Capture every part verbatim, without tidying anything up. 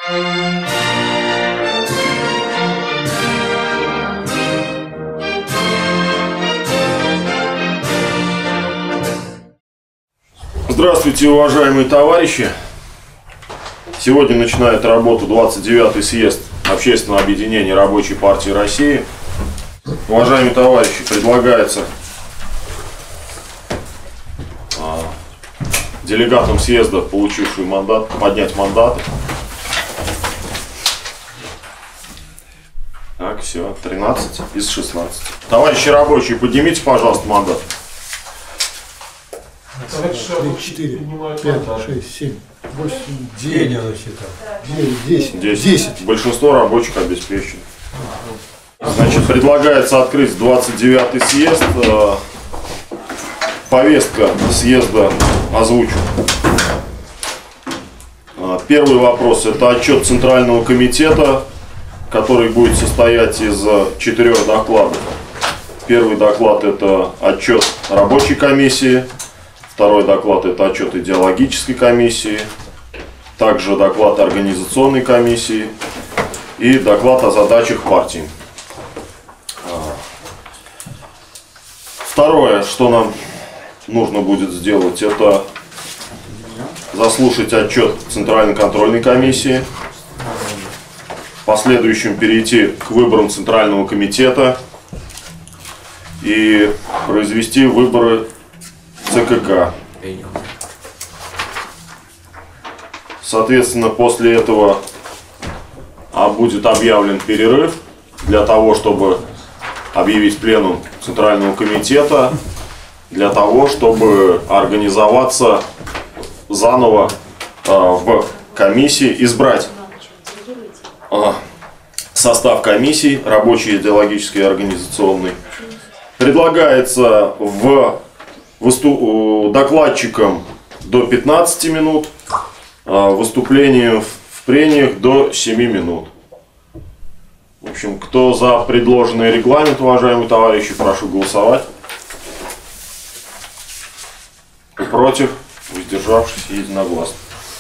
Здравствуйте, уважаемые товарищи! Сегодня начинает работу двадцать девятый съезд Общественного объединения Рабочей партии России. Уважаемые товарищи, предлагается а, делегатам съезда, получившим мандат, поднять мандаты. Так, все, тринадцать из шестнадцати. Товарищи рабочие, поднимите, пожалуйста, мандат. три, четыре, пять, шесть, семь, восемь, девять, десять. десять. Большинство рабочих обеспечено. Значит, предлагается открыть двадцать девятый съезд. Повестка съезда озвучена. Первый вопрос – это отчет Центрального комитета, который будет состоять из четырех докладов. Первый доклад – это отчет рабочей комиссии. Второй доклад – это отчет идеологической комиссии, также доклад организационной комиссии и доклад о задачах партии. Второе, что нам нужно будет сделать, это заслушать отчет Центральной контрольной комиссии, в последующем перейти к выборам Центрального комитета и произвести выборы ЦКК. Соответственно, после этого а, будет объявлен перерыв для того, чтобы объявить пленум Центрального комитета, для того, чтобы организоваться заново а, в комиссии, избрать а, состав комиссии, рабочий, идеологический и организационный. Предлагается в Выступ... докладчикам до пятнадцати минут, выступлением в прениях до семи минут. В общем, кто за предложенный регламент, уважаемые товарищи, прошу голосовать. Против, воздержавшись, единогласно.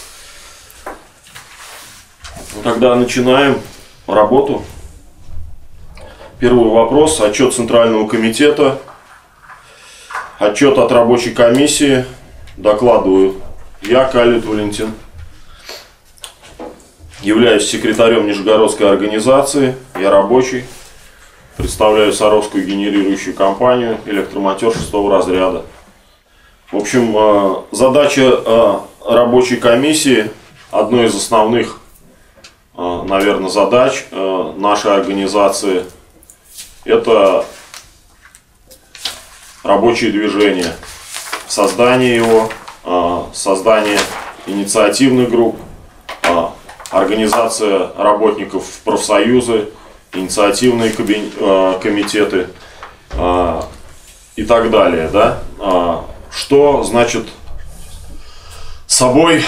Ну, тогда начинаем работу. Первый вопрос. Отчет Центрального комитета. Отчет от рабочей комиссии докладываю я, Калит Валентин. Являюсь секретарем Нижегородской организации, я рабочий. Представляю Саровскую генерирующую компанию «Электромонтер» шестого разряда. В общем, задача рабочей комиссии, одной из основных, наверное, задач нашей организации, это рабочее движение, создание его, создание инициативных групп, организация работников в профсоюзы, инициативные комитеты и так далее. Да? Что значит собой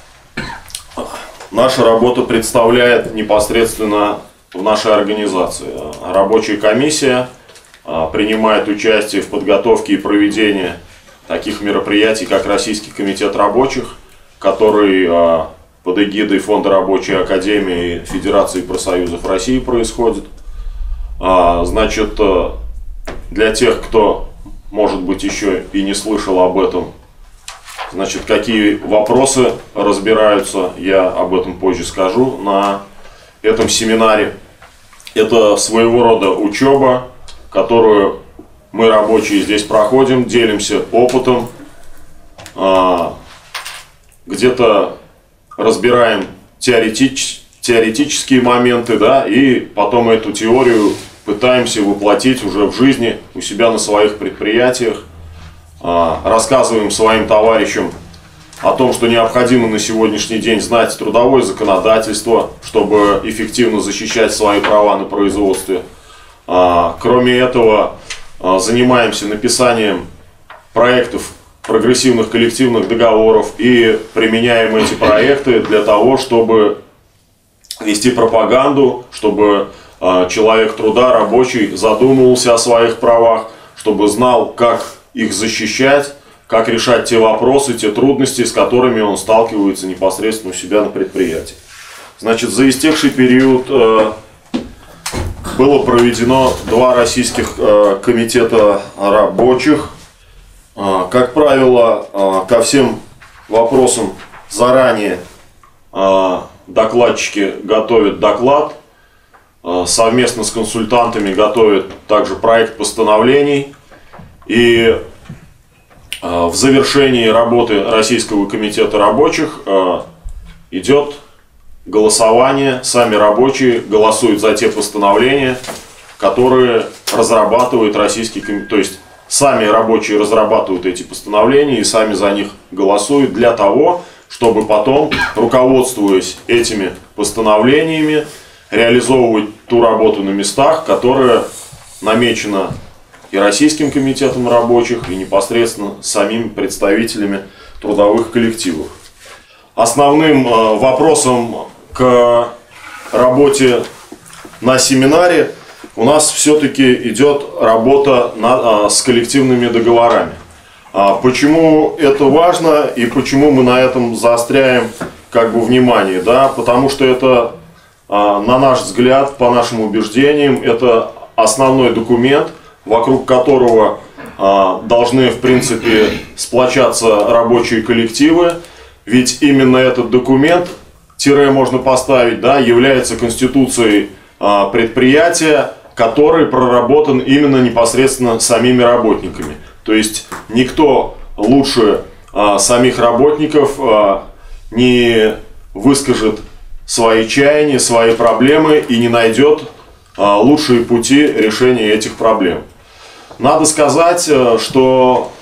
наша работа представляет непосредственно в нашей организации? Рабочая комиссия принимает участие в подготовке и проведении таких мероприятий, как Российский комитет рабочих, который под эгидой Фонда Рабочей Академии и Федерации профсоюзов России происходит. Значит, для тех, кто, может быть, еще и не слышал об этом, значит, какие вопросы разбираются, я об этом позже скажу на этом семинаре. Это своего рода учеба, которую мы, рабочие, здесь проходим, делимся опытом, где-то разбираем теоретич, теоретические моменты, да, и потом эту теорию пытаемся воплотить уже в жизни у себя на своих предприятиях, рассказываем своим товарищам о том, что необходимо на сегодняшний день знать трудовое законодательство, чтобы эффективно защищать свои права на производстве. Кроме этого, занимаемся написанием проектов прогрессивных коллективных договоров и применяем эти проекты для того, чтобы вести пропаганду, чтобы человек труда, рабочий, задумывался о своих правах, чтобы знал, как их защищать, как решать те вопросы, те трудности, с которыми он сталкивается непосредственно у себя на предприятии. Значит, за истекший период э, было проведено два российских э, комитета рабочих. Э, как правило, э, ко всем вопросам заранее э, докладчики готовят доклад, э, совместно с консультантами готовят также проект постановлений. И э, в завершении работы Российского комитета рабочих э, идет голосование, сами рабочие голосуют за те постановления, которые разрабатывает Российский комитет. То есть сами рабочие разрабатывают эти постановления и сами за них голосуют для того, чтобы потом, руководствуясь этими постановлениями, реализовывать ту работу на местах, которая намечена и Российским комитетом рабочих, и непосредственно самими представителями трудовых коллективов. Основным э, вопросом к работе на семинаре у нас все-таки идет работа на, э, с коллективными договорами. А почему это важно и почему мы на этом заостряем как бы внимание? Да? Потому что это, э, на наш взгляд, по нашим убеждениям, это основной документ, вокруг которого э, должны, в принципе, сплочаться рабочие коллективы. Ведь именно этот документ, тире можно поставить, да, является конституцией а, предприятия, который проработан именно непосредственно самими работниками. То есть никто лучше а, самих работников а, не выскажет свои чаяния, свои проблемы и не найдет а, лучшие пути решения этих проблем. Надо сказать, что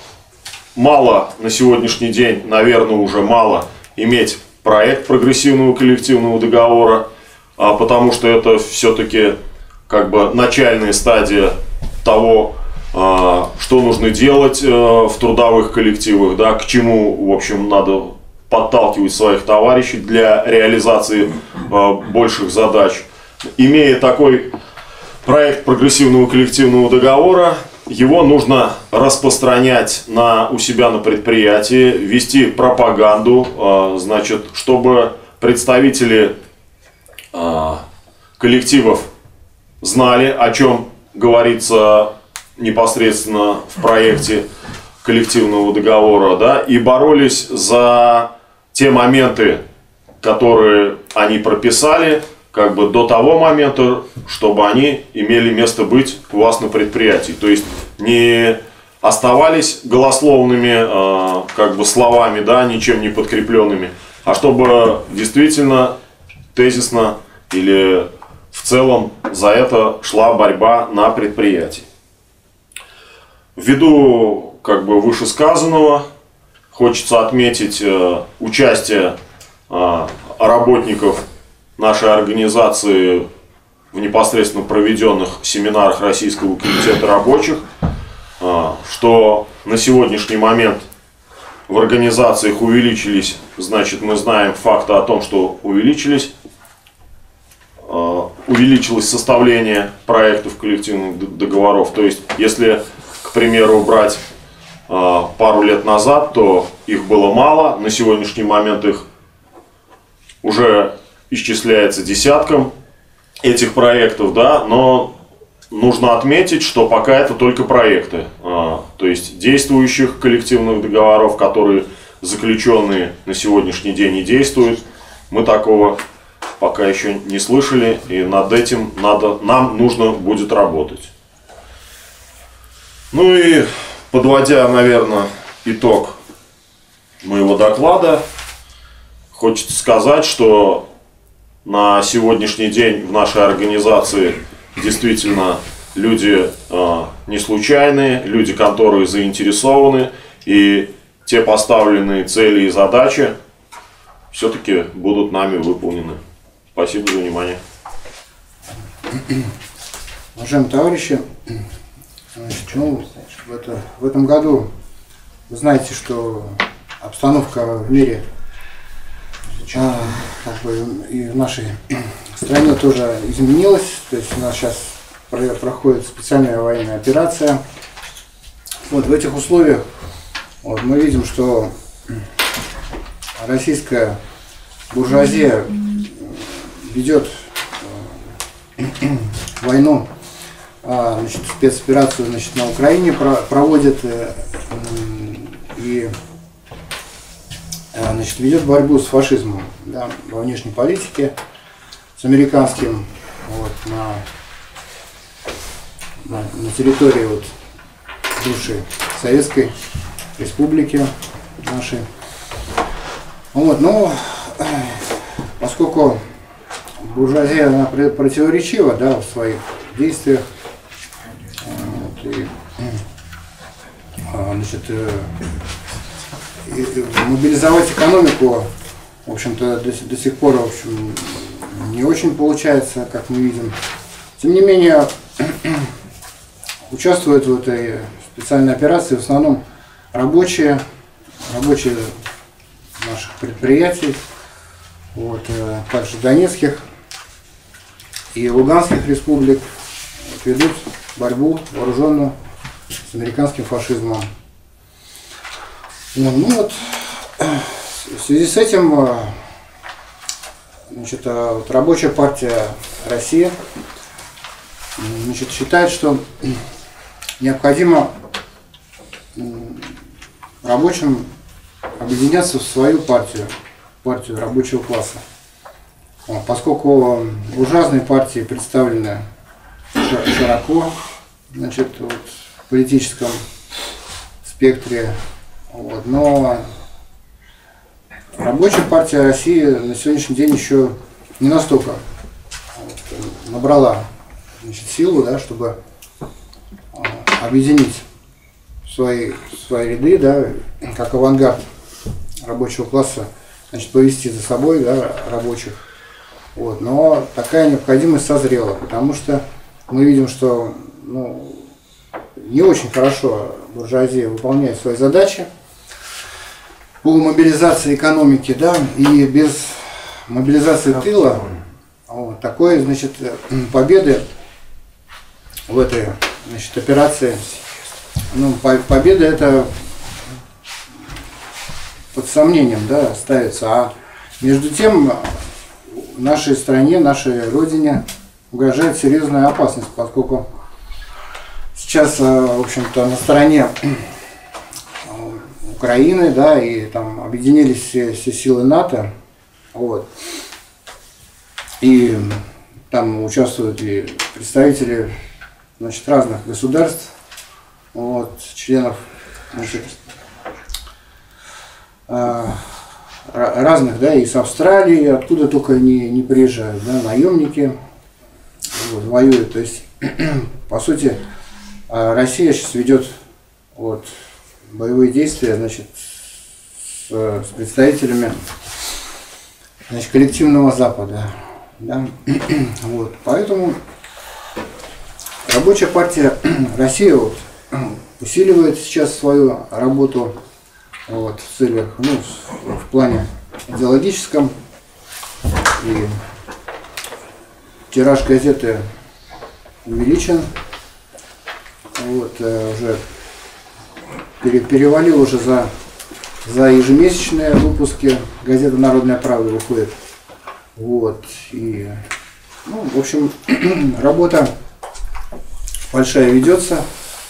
мало на сегодняшний день, наверное, уже мало иметь проект прогрессивного коллективного договора, потому что это все-таки как бы начальная стадия того, что нужно делать в трудовых коллективах, да, к чему, в общем, надо подталкивать своих товарищей для реализации больших задач. Имея такой проект прогрессивного коллективного договора, его нужно распространять на, у себя на предприятии, вести пропаганду, значит, чтобы представители коллективов знали, о чем говорится непосредственно в проекте коллективного договора, да, и боролись за те моменты, которые они прописали, как бы до того момента, чтобы они имели место быть у вас на предприятии. То есть не оставались голословными э, как бы словами, да, ничем не подкрепленными, а чтобы действительно тезисно или в целом за это шла борьба на предприятии. Ввиду как бы вышесказанного хочется отметить э, участие э, работников нашей организации в непосредственно проведенных семинарах Российского комитета рабочих, что на сегодняшний момент в организациях увеличились, значит, мы знаем факты о том, что увеличились, увеличилось составление проектов коллективных договоров. То есть, если, к примеру, брать пару лет назад, то их было мало, на сегодняшний момент их уже исчисляется десятком этих проектов, да, но нужно отметить, что пока это только проекты, а, то есть действующих коллективных договоров, которые заключенные на сегодняшний день и действуют, мы такого пока еще не слышали, и над этим надо, нам нужно будет работать. Ну и подводя, наверное, итог моего доклада, хочется сказать, что на сегодняшний день в нашей организации действительно люди э, не случайные, люди, которые заинтересованы, и те поставленные цели и задачи все-таки будут нами выполнены. Спасибо за внимание. Уважаемые товарищи, значит, ну, в, это, в этом году вы знаете, что обстановка в мире, а, как бы, и в нашей стране тоже изменилась. То есть у нас сейчас проходит специальная военная операция. Вот в этих условиях вот, мы видим, что российская буржуазия ведет войну, значит, спецоперацию, значит, на Украине проводит и, значит, ведет борьбу с фашизмом, да, во внешней политике, с американским, вот, на, на, на территории вот, бывшей Советской Республики нашей. Вот, но поскольку буржуазия она противоречива, да, в своих действиях, вот, и, значит, и, и мобилизовать экономику, в общем-то, до, до сих пор, в общем, не очень получается, как мы видим. Тем не менее, участвуют в этой специальной операции в основном рабочие, рабочие наших предприятий, вот, также донецких и луганских республик, вот, ведут борьбу вооруженную с американским фашизмом. Ну, ну вот, в связи с этим, значит, вот, Рабочая партия России, значит, считает, что необходимо рабочим объединяться в свою партию, партию рабочего класса. Поскольку буржуазные партии представлены широко, значит, вот, в политическом спектре, вот, но Рабочая партия России на сегодняшний день еще не настолько вот, набрала, значит, силу, да, чтобы объединить свои, свои ряды, да, как авангард рабочего класса, значит, повести за собой, да, рабочих. Вот. Но такая необходимость созрела, потому что мы видим, что, ну, не очень хорошо буржуазия выполняет свои задачи по мобилизации экономики, да, и без мобилизации тыла, вот, такой, значит, победы в этой, значит, операции, ну, победа это под сомнением, да, ставится. А между тем нашей стране, нашей родине угрожает серьезная опасность, поскольку сейчас, в общем-то, на стороне Украины, да, и там объединились все, все силы НАТО, вот, и там участвуют и представители, значит, разных государств, вот, членов, значит, разных, да, и с Австралии, откуда только не, не приезжают, да, наемники, вот, воюют. То есть, по сути, Россия сейчас ведет вот, боевые действия, значит, с, с представителями, значит, коллективного Запада. Да? Вот, поэтому Рабочая партия России вот, усиливает сейчас свою работу вот, в целях, ну, в плане идеологическом. И тираж газеты увеличен. Вот, уже пере, перевалил уже за, за ежемесячные выпуски. Газета «Народная правда» выходит. Вот, и, ну, в общем, работа большая ведется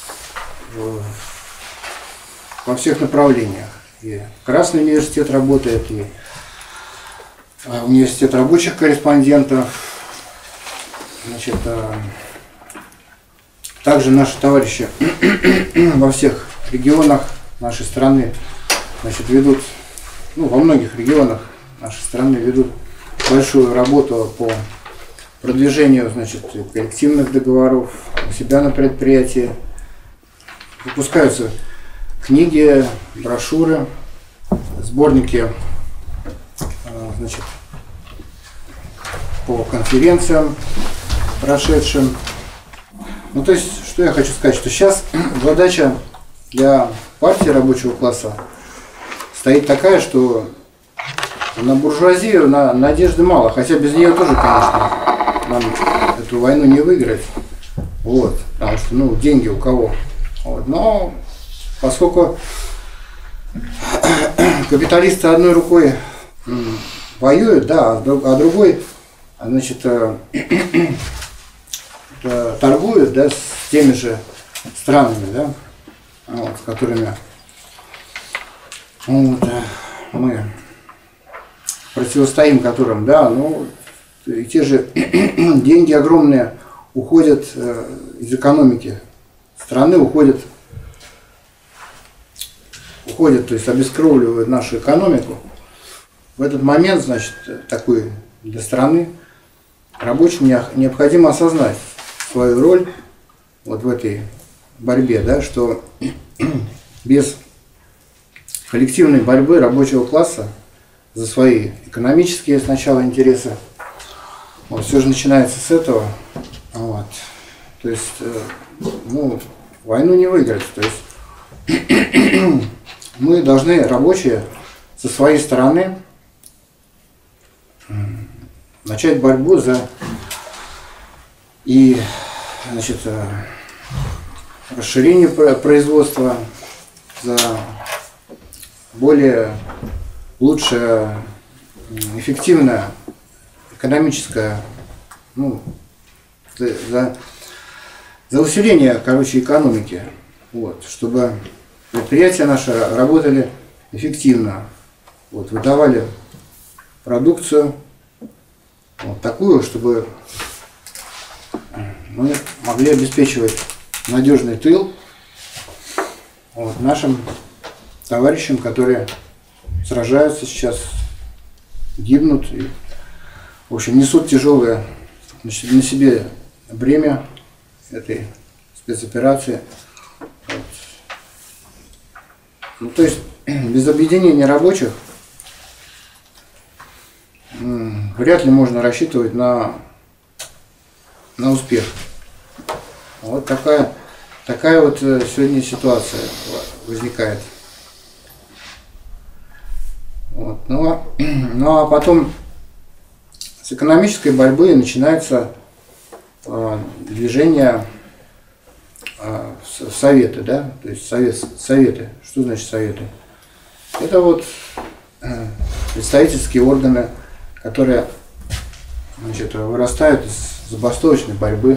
во всех направлениях. И Красный университет работает, и университет рабочих корреспондентов. Значит, также наши товарищи во всех регионах нашей страны, значит, ведут, ну, во многих регионах нашей страны ведут большую работу по продвижению, значит, коллективных договоров у себя на предприятии. Выпускаются книги, брошюры, сборники, значит, по конференциям прошедшим. Ну, то есть, что я хочу сказать, что сейчас задача для партии рабочего класса стоит такая, что на буржуазию на надежды мало, хотя без нее тоже, конечно, нам эту войну не выиграть, вот, потому что, ну, деньги у кого, вот, но поскольку капиталисты одной рукой воюют, да, а другой значит, торгуют, да, с теми же странами, да, вот, с которыми вот, мы противостоим которым, да, ну, и те же деньги огромные уходят из экономики страны, уходят, уходят, то есть обескровливают нашу экономику. В этот момент, значит, такой для страны рабочим необходимо осознать свою роль вот в этой борьбе, да, что без коллективной борьбы рабочего класса за свои экономические сначала интересы, вот, все же начинается с этого, вот, то есть, ну, войну не выиграть, то есть мы должны, рабочие, со своей стороны начать борьбу за и, значит, расширение производства, за более лучшее, эффективное экономическое, ну, за, за усиление, короче, экономики, вот, чтобы предприятия наши работали эффективно, вот, выдавали продукцию вот такую, чтобы мы могли обеспечивать надежный тыл вот, нашим товарищам, которые сражаются сейчас, гибнут и, в общем, несут тяжелое, значит, на себе бремя этой спецоперации. Вот. Ну, то есть без объединения рабочих вряд ли можно рассчитывать на, на успех. Вот такая, такая вот сегодня ситуация возникает. Вот. Ну, а, ну а потом с экономической борьбы начинается э, движение э, в советы, да, то есть совет, советы. Что значит советы? Это вот э, представительские органы, которые, значит, вырастают из забастовочной борьбы.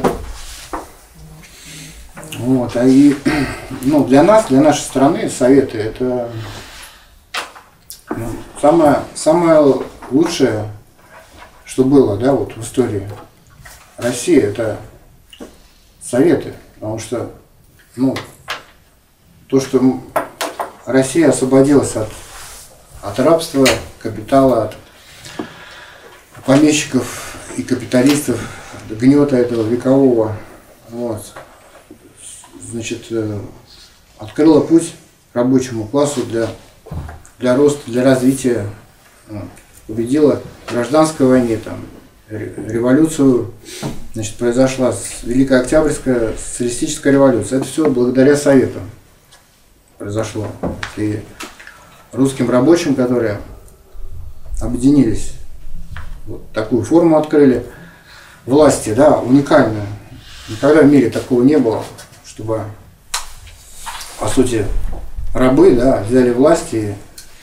Вот, а и, ну, для нас, для нашей страны советы это ну, самое, самое лучшее, что было, да, вот в истории России, это советы, потому что, ну, то, что Россия освободилась от, от рабства, капитала, от помещиков и капиталистов, от гнета этого векового, вот, значит, открыла путь рабочему классу для, для роста, для развития, вот, победила в гражданской войне, там, революцию, значит, произошла Великая Октябрьская социалистическая революция. Это все благодаря советам произошло. И русским рабочим, которые объединились, вот такую форму открыли, власти, да, уникальную. Никогда в мире такого не было, чтобы, по сути, рабы, да, взяли власть и,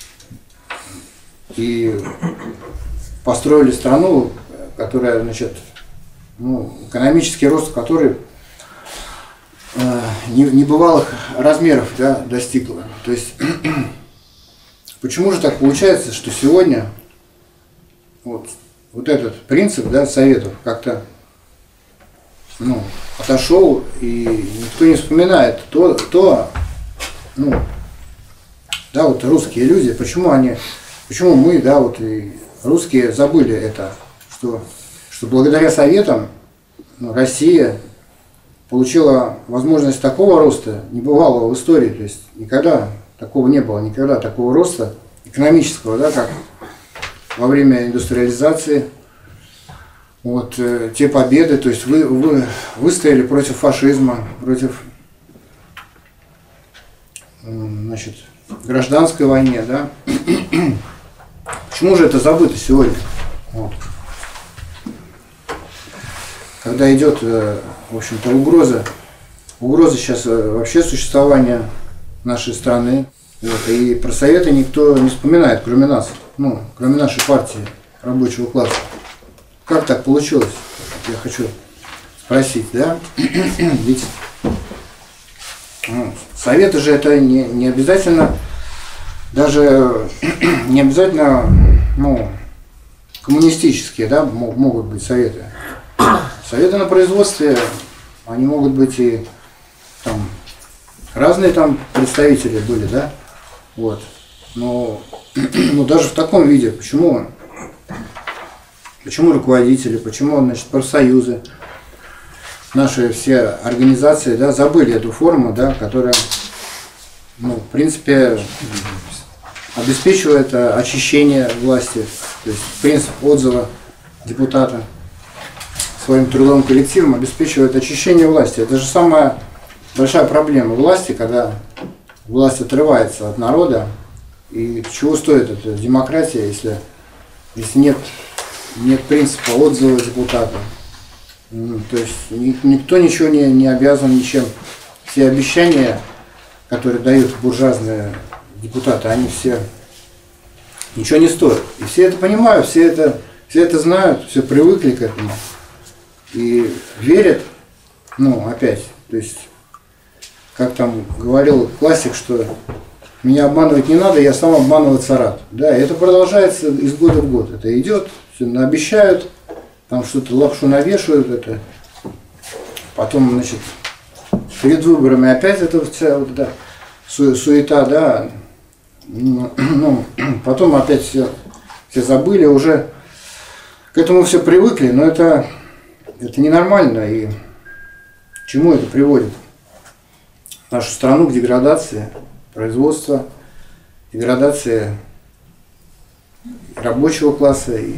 и построили страну, которая, значит, ну, экономический рост которой э, небывалых размеров, да, достигла. То есть, почему же так получается, что сегодня вот, вот этот принцип, да, советов как-то, ну, отошел, и никто не вспоминает то, то, ну, да, вот русские люди, почему они, почему мы, да, вот и русские забыли это, что, что благодаря советам, ну, Россия получила возможность такого роста, небывалого в истории, то есть никогда такого не было, никогда такого роста экономического, да, как во время индустриализации. Вот, э, те победы, то есть вы, вы выстояли против фашизма, против, э, значит, гражданской войне, да. Почему же это забыто сегодня? Вот. Когда идет, э, в общем-то, угроза, угроза сейчас э, вообще существования нашей страны, вот, и про советы никто не вспоминает, кроме нас, ну, кроме нашей партии рабочего класса. как так получилось? Я хочу спросить, да? Ведь ну, советы же это не, не обязательно, даже не обязательно, ну, коммунистические, да, могут быть советы. Советы на производстве, они могут быть и там разные там представители были, да, вот. Но, но даже в таком виде, почему, почему руководители, почему, значит, профсоюзы, наши все организации, да, забыли эту форму, да, которая, ну, в принципе, обеспечивает очищение власти, то есть принцип отзыва депутата своим трудовым коллективом обеспечивает очищение власти. Это же самая большая проблема власти, когда власть отрывается от народа. И чего стоит эта демократия, если, если нет, нет принципа отзыва депутата? Ну, то есть никто ничего не, не обязан ничем. Все обещания, которые дают буржуазные депутаты, они все ничего не стоят. И все это понимают, все это, все это знают, все привыкли к этому. И верят, ну, опять, то есть, как там говорил классик, что меня обманывать не надо, я сам обманываться рад. Да, и это продолжается из года в год. Это идет, все обещают, там что-то лапшу навешивают, это. Потом, значит, перед выборами опять это вся вот эта су суета, да. Ну, потом опять все, все забыли, уже к этому все привыкли, но это, это ненормально. И к чему это приводит? Нашу страну к деградации производства, деградации рабочего класса и,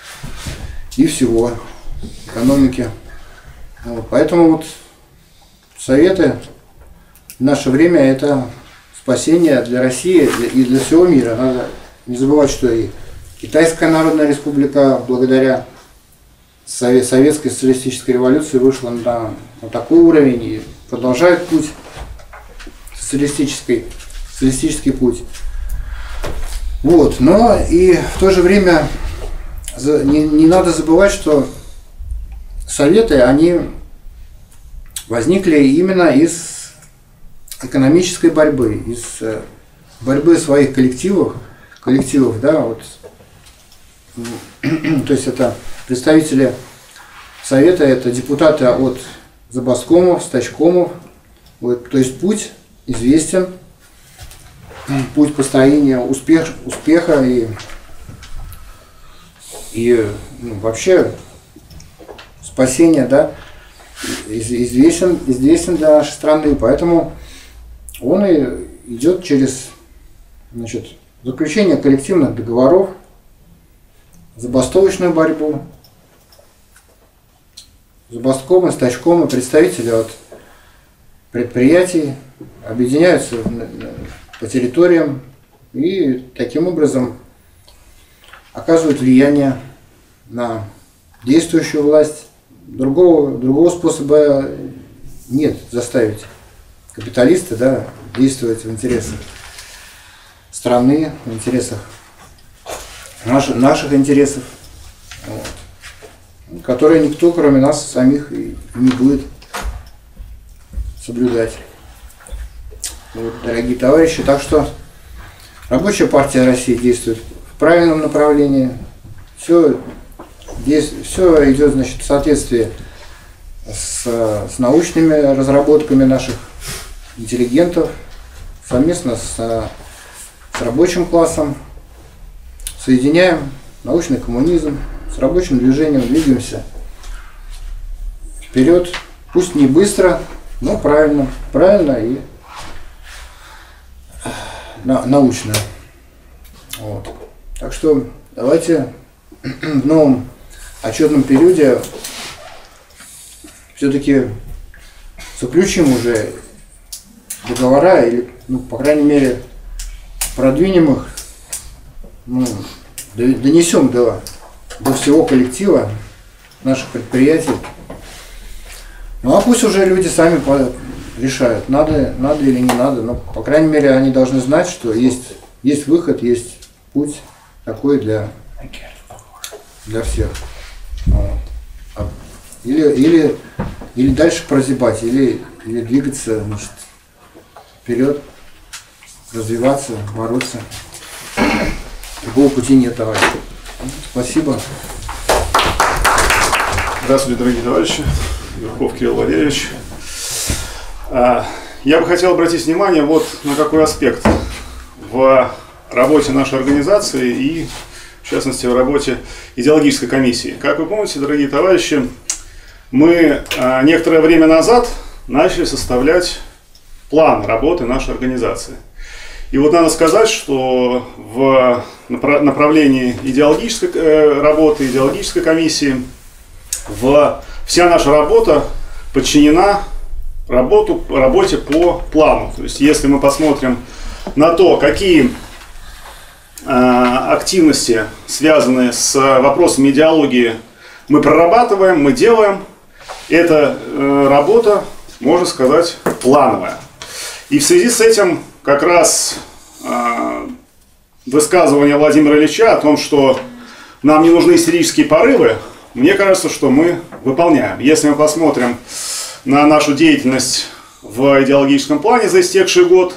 и всего, экономики. Вот. Поэтому вот советы в наше время это спасение для России и для всего мира. Надо не забывать, что и Китайская Народная Республика благодаря Советской социалистической революции вышла на, на такой уровень и продолжает путь социалистический, социалистический путь. Вот. Но и в то же время не, не надо забывать, что советы, они возникли именно из экономической борьбы, из борьбы своих коллективов, коллективов, да, вот. То есть это представители совета, это депутаты от забаскомов, стачкомов, вот, то есть путь известен, путь построения успех, успеха и, и ну, вообще спасения, да, известен, известен для нашей страны, поэтому он и идет через, значит, заключение коллективных договоров, забастовочную борьбу, забасткомы, стачкомы, представители от предприятий объединяются по территориям и таким образом оказывают влияние на действующую власть. Другого, другого способа нет заставить капиталиста, да, действовать в интересах страны, в интересах наших, наших интересов, вот, которые никто, кроме нас самих, и не будет соблюдать. Вот, дорогие товарищи, так что Рабочая партия России действует в правильном направлении. Все, все идет, значит, в соответствии с, с научными разработками наших интеллигентов, совместно с, с рабочим классом. Соединяем научный коммунизм с рабочим движением, двигаемся вперед. Пусть не быстро, но правильно, правильно и на, научно. Вот. Так что давайте в новом отчетном периоде все-таки заключим уже договора или, ну, по крайней мере, продвинем их, ну, донесем до, до всего коллектива наших предприятий. Ну а пусть уже люди сами решают, надо, надо или не надо. Но, по крайней мере, они должны знать, что есть, есть выход, есть путь такой для, для всех. Вот. Или, или, или дальше прозябать, или, или двигаться, значит, вперед, развиваться, бороться. Другого пути нет, товарищ. Спасибо. Здравствуйте, дорогие товарищи. Верхов Кирилл Валерьевич. Я бы хотел обратить внимание вот на какой аспект в работе нашей организации и, в частности, в работе идеологической комиссии. Как вы помните, дорогие товарищи, мы некоторое время назад начали составлять план работы нашей организации. И вот надо сказать, что в направлении идеологической работы, идеологической комиссии, в, вся наша работа подчинена работу, работе по плану. То есть, если мы посмотрим на то, какие э, активности, связанные с вопросами идеологии, мы прорабатываем, мы делаем, эта э, работа, можно сказать, плановая. И в связи с этим как раз э, высказывание Владимира Ильича о том, что нам не нужны истерические порывы, мне кажется, что мы выполняем. Если мы посмотрим на нашу деятельность в идеологическом плане за истекший год,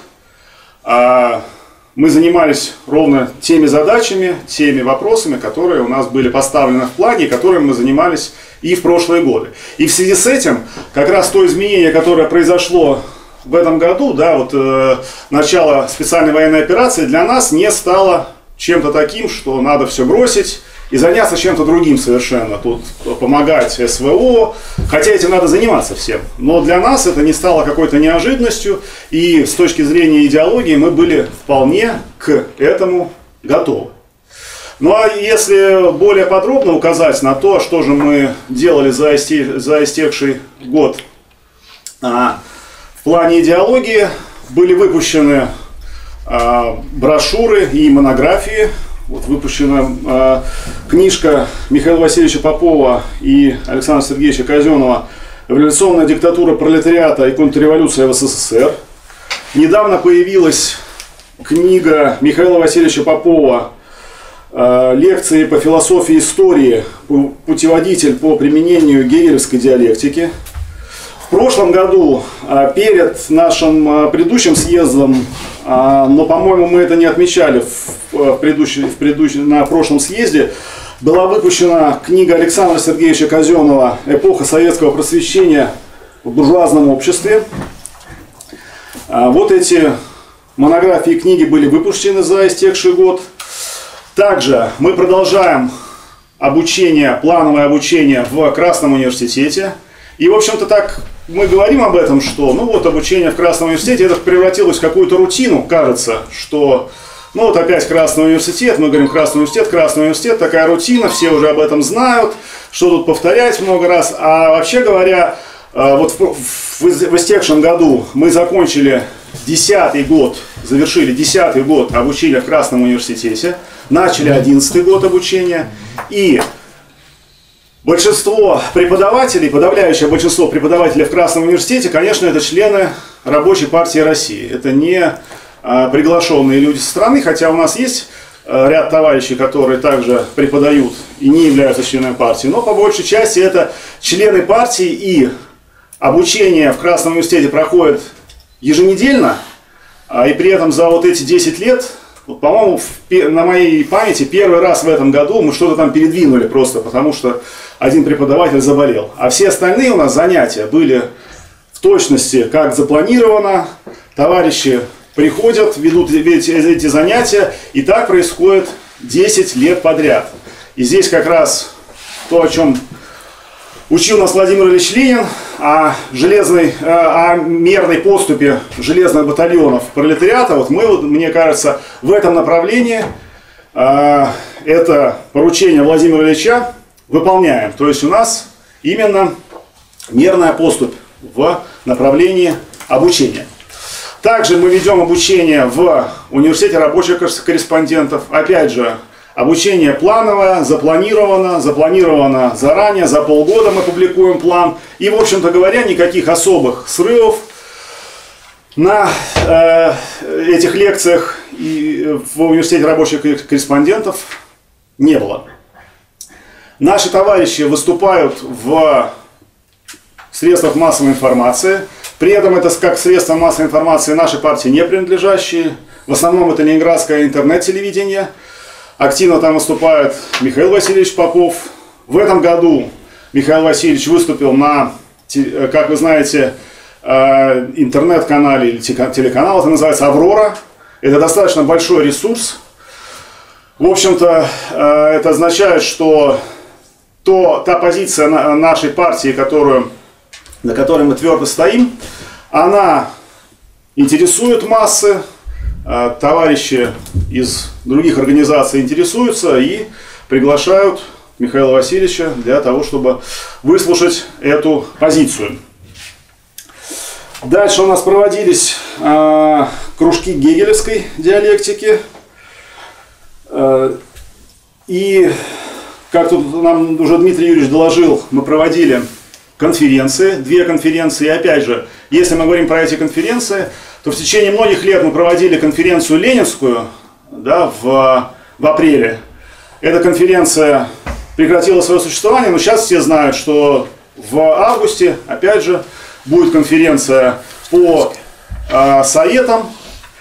мы занимались ровно теми задачами, теми вопросами, которые у нас были поставлены в плане, которыми мы занимались и в прошлые годы. И в связи с этим, как раз то изменение, которое произошло в этом году, да, вот э, начало специальной военной операции для нас не стало чем-то таким, что надо все бросить и заняться чем-то другим совершенно. Тут помогать СВО, хотя этим надо заниматься всем. Но для нас это не стало какой-то неожиданностью, и с точки зрения идеологии мы были вполне к этому готовы. Ну а если более подробно указать на то, что же мы делали за, исте... за истекший год, а, в плане идеологии были выпущены а, брошюры и монографии. Вот выпущена э, книжка Михаила Васильевича Попова и Александра Сергеевича Казенова «Революционная диктатура пролетариата и контрреволюция в СССР». Недавно появилась книга Михаила Васильевича Попова э, «Лекции по философии истории. Путеводитель по применению гегелевской диалектики». В прошлом году, э, перед нашим э, предыдущим съездом, но, по-моему, мы это не отмечали в предыдущем, в предыдущем, на прошлом съезде, была выпущена книга Александра Сергеевича Казенова «Эпоха советского просвещения в буржуазном обществе». Вот эти монографии и книги были выпущены за истекший год. Также мы продолжаем обучение, плановое обучение в Красном университете. И, в общем-то, так мы говорим об этом, что, ну вот, обучение в Красном университете, это превратилось в какую-то рутину, кажется, что, ну вот опять Красный университет, мы говорим Красный университет, Красный университет, такая рутина, все уже об этом знают, что тут повторять много раз. А вообще говоря, вот в, в, в истекшем году мы закончили десятый год, завершили десятый год обучения в Красном университете, начали одиннадцатый год обучения, и большинство преподавателей, подавляющее большинство преподавателей в Красном университете, конечно, это члены Рабочей партии России. Это не а, приглашенные люди со стороны, хотя у нас есть а, ряд товарищей, которые также преподают и не являются членами партии, но по большей части это члены партии, и обучение в Красном университете проходит еженедельно, а, и при этом за вот эти десять лет, вот, по-моему, на моей памяти первый раз в этом году мы что-то там передвинули просто, потому что один преподаватель заболел. А все остальные у нас занятия были в точности как запланировано. Товарищи приходят, ведут эти занятия, и так происходит десять лет подряд. И здесь как раз то, о чем учил нас Владимир Ильич Ленин, о, железной, о мерной поступе железных батальонов пролетариата. Вот мы, мне кажется, в этом направлении это поручение Владимира Ильича выполняем. То есть у нас именно мерная поступь в направлении обучения. Также мы ведем обучение в университете рабочих корреспондентов. Опять же, обучение плановое, запланировано, запланировано заранее, за полгода мы публикуем план. И, в общем-то говоря, никаких особых срывов на э, этих лекциях и в университете рабочих корреспондентов не было. Наши товарищи выступают в средствах массовой информации. При этом это как средства массовой информации нашей партии не принадлежащие. В основном это ленинградское интернет-телевидение. Активно там выступает Михаил Васильевич Попов. В этом году Михаил Васильевич выступил на, как вы знаете, интернет-канале или телеканал, это называется «Аврора». Это достаточно большой ресурс. В общем-то, это означает, что то, та позиция нашей партии, которую, на которой мы твердо стоим, она интересует массы, товарищи из других организаций интересуются и приглашают Михаила Васильевича для того, чтобы выслушать эту позицию. Дальше у нас проводились э, кружки гегелевской диалектики. Э, и, как тут нам уже Дмитрий Юрьевич доложил, мы проводили конференции, две конференции. И опять же, если мы говорим про эти конференции, то в течение многих лет мы проводили конференцию ленинскую, да, в, в апреле. Эта конференция прекратила свое существование, но сейчас все знают, что в августе, опять же, будет конференция по э, советам.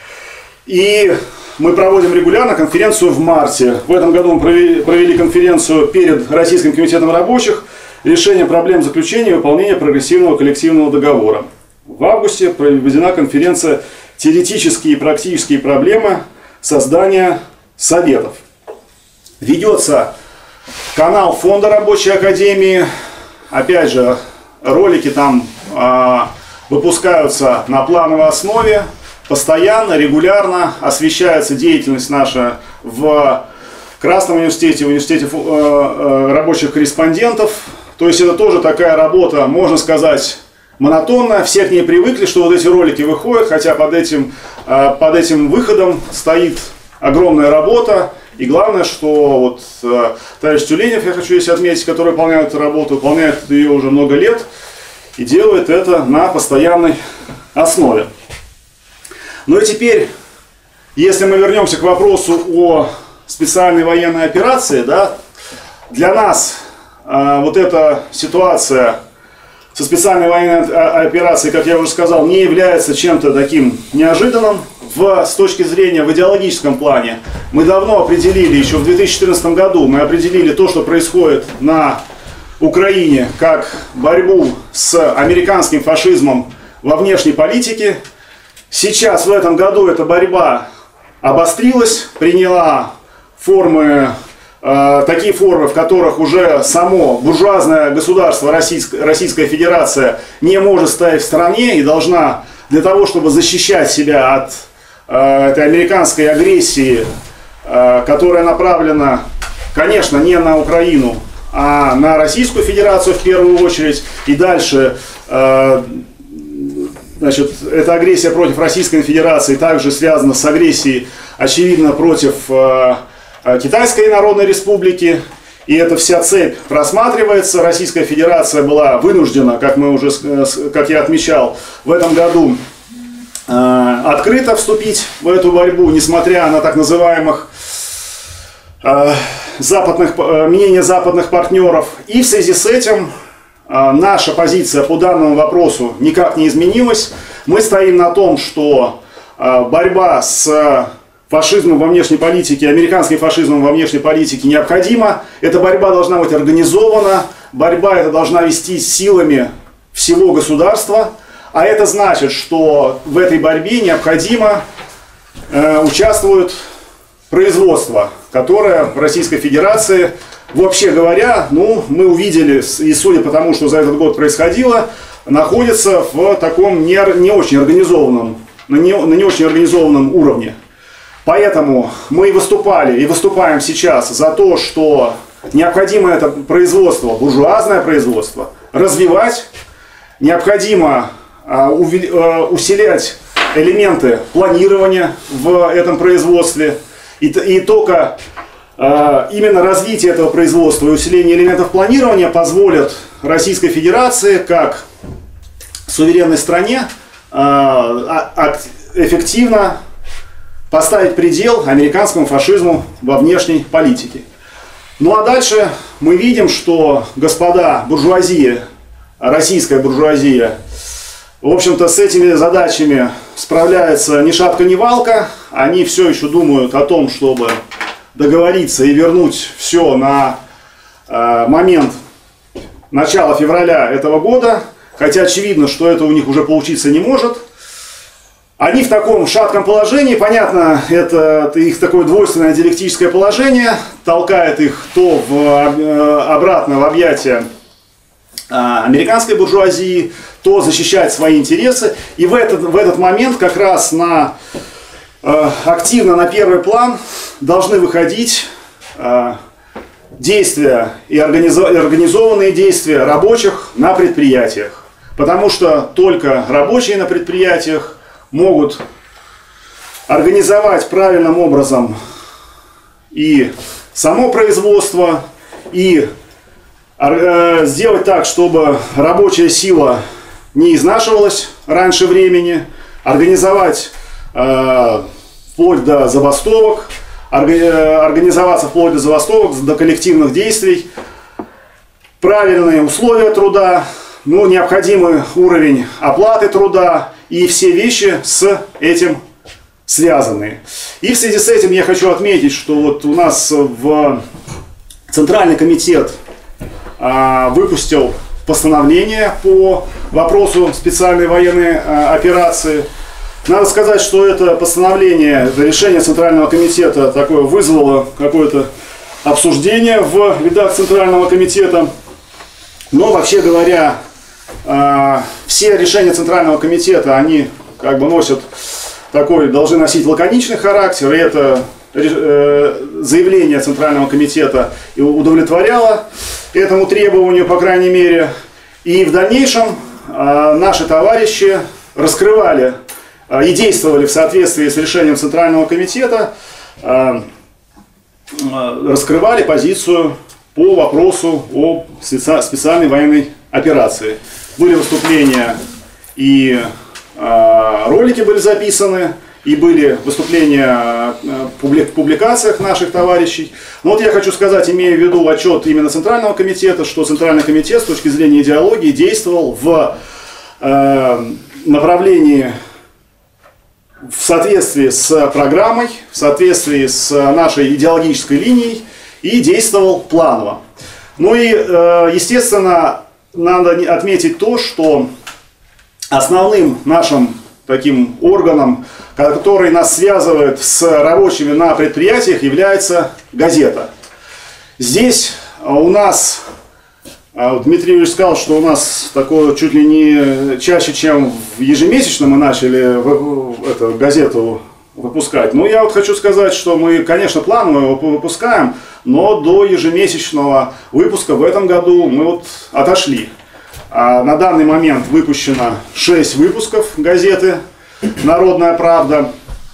И мы проводим регулярно конференцию в марте. В этом году мы провели, провели конференцию перед Российским комитетом рабочих «Решение проблем заключения и выполнения прогрессивного коллективного договора». В августе проведена конференция «Теоретические и практические проблемы создания советов». Ведется канал Фонда Рабочей Академии. Опять же, ролики там э, выпускаются на плановой основе, постоянно, регулярно освещается деятельность наша в Красном университете, в университете э, э, рабочих корреспондентов. То есть это тоже такая работа, можно сказать, монотонная. Все к ней привыкли, что вот эти ролики выходят, хотя под этим, э, под этим выходом стоит огромная работа. И главное, что вот э, товарищ Тюленев, я хочу здесь отметить, который выполняет эту работу, выполняет ее уже много лет и делает это на постоянной основе. Ну и теперь, если мы вернемся к вопросу о специальной военной операции, да, для нас э, вот эта ситуация со специальной военной операцией, как я уже сказал, не является чем-то таким неожиданным. В, с точки зрения в идеологическом плане мы давно определили, еще в две тысячи четырнадцатом году мы определили то, что происходит на Украине, как борьбу с американским фашизмом во внешней политике. Сейчас в этом году эта борьба обострилась, приняла формы, э, такие формы, в которых уже само буржуазное государство, Российская, Российская Федерация, не может стоять в стороне и должна для того, чтобы защищать себя от этой американской агрессии, которая направлена, конечно, не на Украину, а на Российскую Федерацию в первую очередь. И дальше, значит, эта агрессия против Российской Федерации также связана с агрессией, очевидно, против Китайской Народной Республики. И эта вся цепь просматривается. Российская Федерация была вынуждена, как мы уже, как я отмечал, в этом году открыто вступить в эту борьбу, несмотря на так называемых э, западных, мнения западных партнеров. И в связи с этим э, наша позиция по данному вопросу никак не изменилась. Мы стоим на том, что э, борьба с фашизмом во внешней политике, американским фашизмом во внешней политике необходима. Эта борьба должна быть организована. Борьба эта должна вестись силами всего государства. А это значит, что в этой борьбе необходимо э, участвует производство, которое в Российской Федерации, вообще говоря, ну, мы увидели, и судя по тому, что за этот год происходило, находится в таком не, не очень организованном, на не, на не очень организованном уровне. Поэтому мы выступали и выступаем сейчас за то, что необходимо это производство, буржуазное производство, развивать, необходимо усилять элементы планирования в этом производстве. И, и только э, именно развитие этого производства и усиление элементов планирования позволят Российской Федерации, как суверенной стране, э, эффективно поставить предел американскому фашизму во внешней политике. Ну а дальше мы видим, что господа буржуазии российская буржуазия, в общем-то, с этими задачами справляется ни шатка, ни валка. Они все еще думают о том, чтобы договориться и вернуть все на э, момент начала февраля этого года, хотя очевидно, что это у них уже получиться не может. Они в таком шатком положении, понятно, это их такое двойственное диалектическое положение, толкает их то в, обратно в объятия американской буржуазии, то защищать свои интересы. И в этот, в этот момент как раз на, активно на первый план должны выходить действия и организованные действия рабочих на предприятиях. Потому что только рабочие на предприятиях могут организовать правильным образом и само производство, и э, сделать так, чтобы рабочая сила не изнашивалась раньше времени, организовать э, вплоть до забастовок, организоваться вплоть до забастовок, до коллективных действий, правильные условия труда, ну, необходимый уровень оплаты труда и все вещи с этим связаны. И в связи с этим я хочу отметить, что вот у нас в Центральный комитет а, выпустил постановление по вопросу специальной военной а, операции. Надо сказать, что это постановление, это решение Центрального комитета такое вызвало какое-то обсуждение в рядах Центрального комитета. Но вообще говоря, все решения Центрального комитета, они как бы носят такой, должны носить лаконичный характер, и это заявление Центрального комитета удовлетворяло этому требованию, по крайней мере. И в дальнейшем наши товарищи раскрывали и действовали в соответствии с решением Центрального комитета, раскрывали позицию по вопросу о специальной военной операции. Были выступления и э, ролики были записаны, и были выступления в публикациях наших товарищей. Но вот я хочу сказать, имея в виду отчет именно Центрального комитета, что Центральный комитет с точки зрения идеологии действовал в э, направлении, в соответствии с программой, в соответствии с нашей идеологической линией и действовал планово. Ну и, э, естественно, надо отметить то, что основным нашим таким органом, который нас связывает с рабочими на предприятиях, является газета. Здесь у нас, Дмитрий Юрьевич сказал, что у нас такое чуть ли не чаще, чем ежемесячно мы начали эту газету выпускать. Но я вот хочу сказать, что мы, конечно, планово его выпускаем, но до ежемесячного выпуска в этом году мы вот отошли. А на данный момент выпущено шесть выпусков газеты «Народная правда».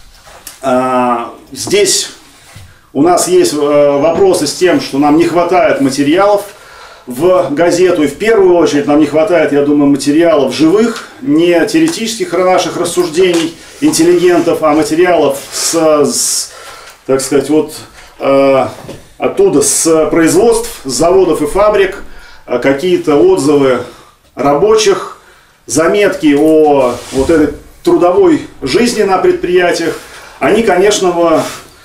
А, здесь у нас есть вопросы с тем, что нам не хватает материалов в газету. И в первую очередь нам не хватает, я думаю, материалов живых, не теоретических наших рассуждений интеллигентов, а материалов с, с так сказать, вот э, оттуда, с производств, с заводов и фабрик, э, какие-то отзывы рабочих, заметки о вот этой трудовой жизни на предприятиях. Они, конечно,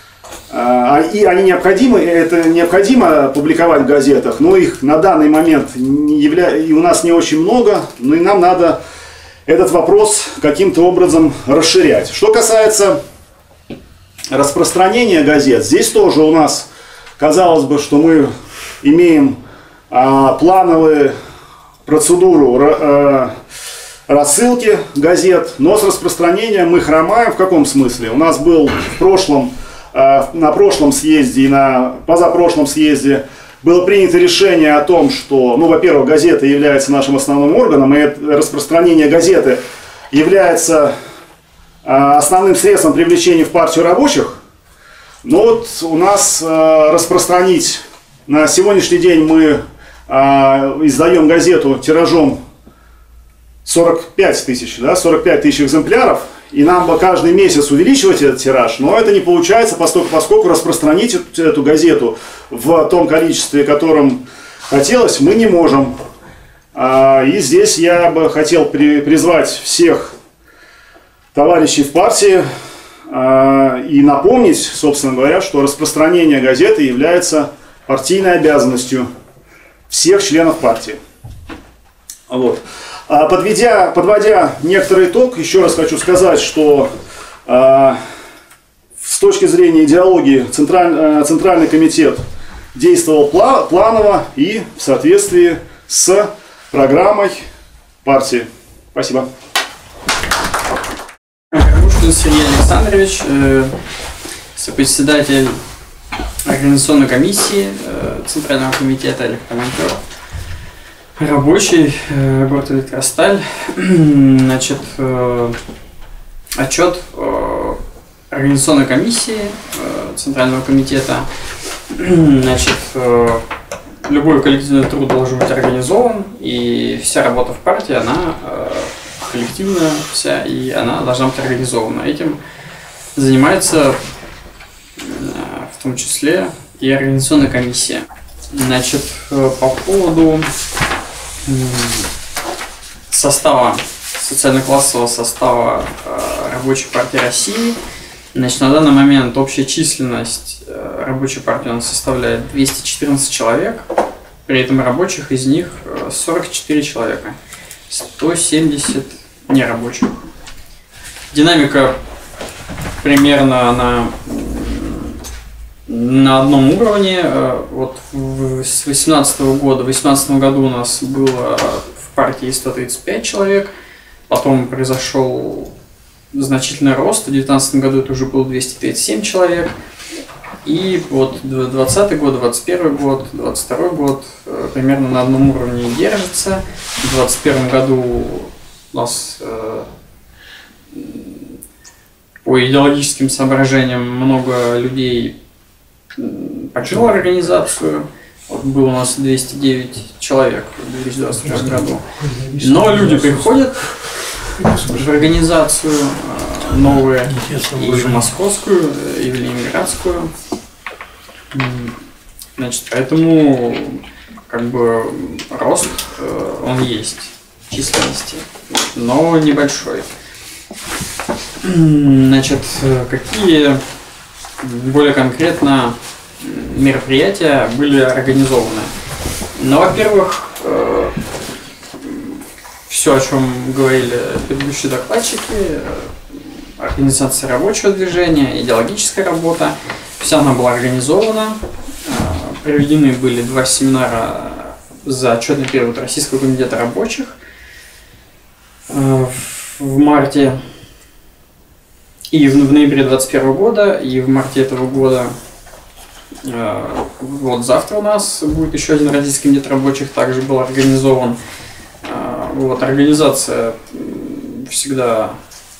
э, и они необходимы, это необходимо публиковать в газетах, но их на данный момент не явля... и у нас не очень много, но и нам надо этот вопрос каким-то образом расширять. Что касается распространения газет, здесь тоже у нас, казалось бы, что мы имеем а, плановую процедуру а, рассылки газет, но с распространением мы хромаем. В каком смысле? У нас был в прошлом, а, на прошлом съезде и на позапрошлом съезде было принято решение о том, что, ну, во-первых, газета является нашим основным органом, и распространение газеты является а, основным средством привлечения в партию рабочих. Но вот у нас а, распространить, на сегодняшний день мы а, издаем газету тиражом сорок пять тысяч, да, сорок пять тысяч экземпляров, и нам бы каждый месяц увеличивать этот тираж, но это не получается, поскольку, поскольку распространить эту, эту газету в том количестве, которым хотелось, мы не можем. И здесь я бы хотел призвать всех товарищей в партии и напомнить, собственно говоря, что распространение газеты является партийной обязанностью всех членов партии. Вот. Подведя, подводя некоторый итог, еще раз хочу сказать, что э, с точки зрения идеологии Централь, э, Центральный комитет действовал пла планово и в соответствии с программой партии. Спасибо. Кармушкин Сергей Александрович, э, сопредседатель организационной комиссии э, Центрального комитета электромонтера. Рабочий, э, город Электросталь. Значит, э, отчет э, организационной комиссии э, Центрального комитета. Значит, э, любой коллективный труд должен быть организован, и вся работа в партии, она э, коллективная вся, и она должна быть организована. Этим занимается э, в том числе и организационная комиссия. Значит, э, по поводу состава, социально-классового состава э, Рабочей партии России. Значит, на данный момент общая численность э, Рабочей партии у нас составляет двести четырнадцать человек. При этом рабочих из них э, сорок четыре человека. сто семьдесят нерабочих. Динамика примерно она на одном уровне. Вот с две тысячи восемнадцатого года, в две тысячи восемнадцатом году у нас было в партии сто тридцать пять человек, потом произошел значительный рост, в две тысячи девятнадцатом году это уже было двести тридцать семь человек, и вот двадцатый год, двадцать первый год, двадцать второй год примерно на одном уровне держится. В двадцать первом году у нас э, по идеологическим соображениям много людей покинула организацию. Вот было у нас двести девять человек в две тысячи двадцать первом году. Но люди приходят в организацию новые, и в московскую, и в ленинградскую. Значит, поэтому как бы рост он есть численности, но небольшой. Значит, какие более конкретно мероприятия были организованы? Ну, во-первых, э, все, о чем говорили предыдущие докладчики, э, организация рабочего движения, идеологическая работа, вся она была организована. Э, проведены были два семинара за отчетный период Российского комитета рабочих э, в марте. И в, в ноябре двадцать первого года, и в марте этого года, э, вот завтра у нас будет еще один Российский комитет рабочих, также был организован. Э, вот, организация всегда,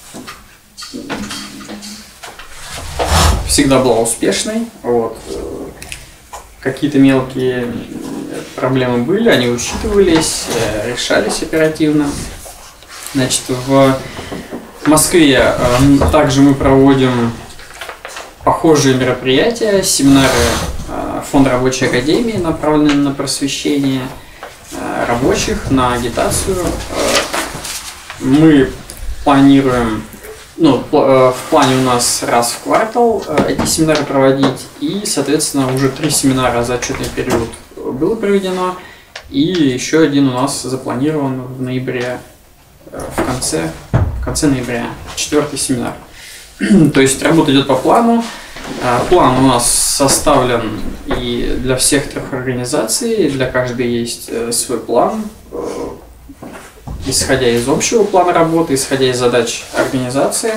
всегда была успешной. Вот. Какие-то мелкие проблемы были, они учитывались, э, решались оперативно. Значит, в В Москве э, также мы проводим похожие мероприятия, семинары э, Фонда рабочей академии, направленные на просвещение э, рабочих, на агитацию. Э, мы планируем, ну, э, в плане у нас раз в квартал э, эти семинары проводить, и, соответственно, уже три семинара за отчетный период было проведено, и еще один у нас запланирован в ноябре, э, в конце. В конце ноября, четвертый семинар. То есть работа идет по плану. План у нас составлен и для всех трех организаций, и для каждой есть свой план, исходя из общего плана работы, исходя из задач организации.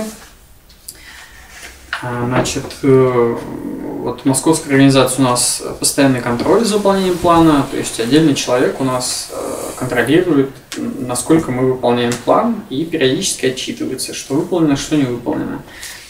Значит, вот в московской организации у нас постоянный контроль за выполнением плана, то есть отдельный человек у нас контролирует, насколько мы выполняем план, и периодически отчитывается, что выполнено, что не выполнено.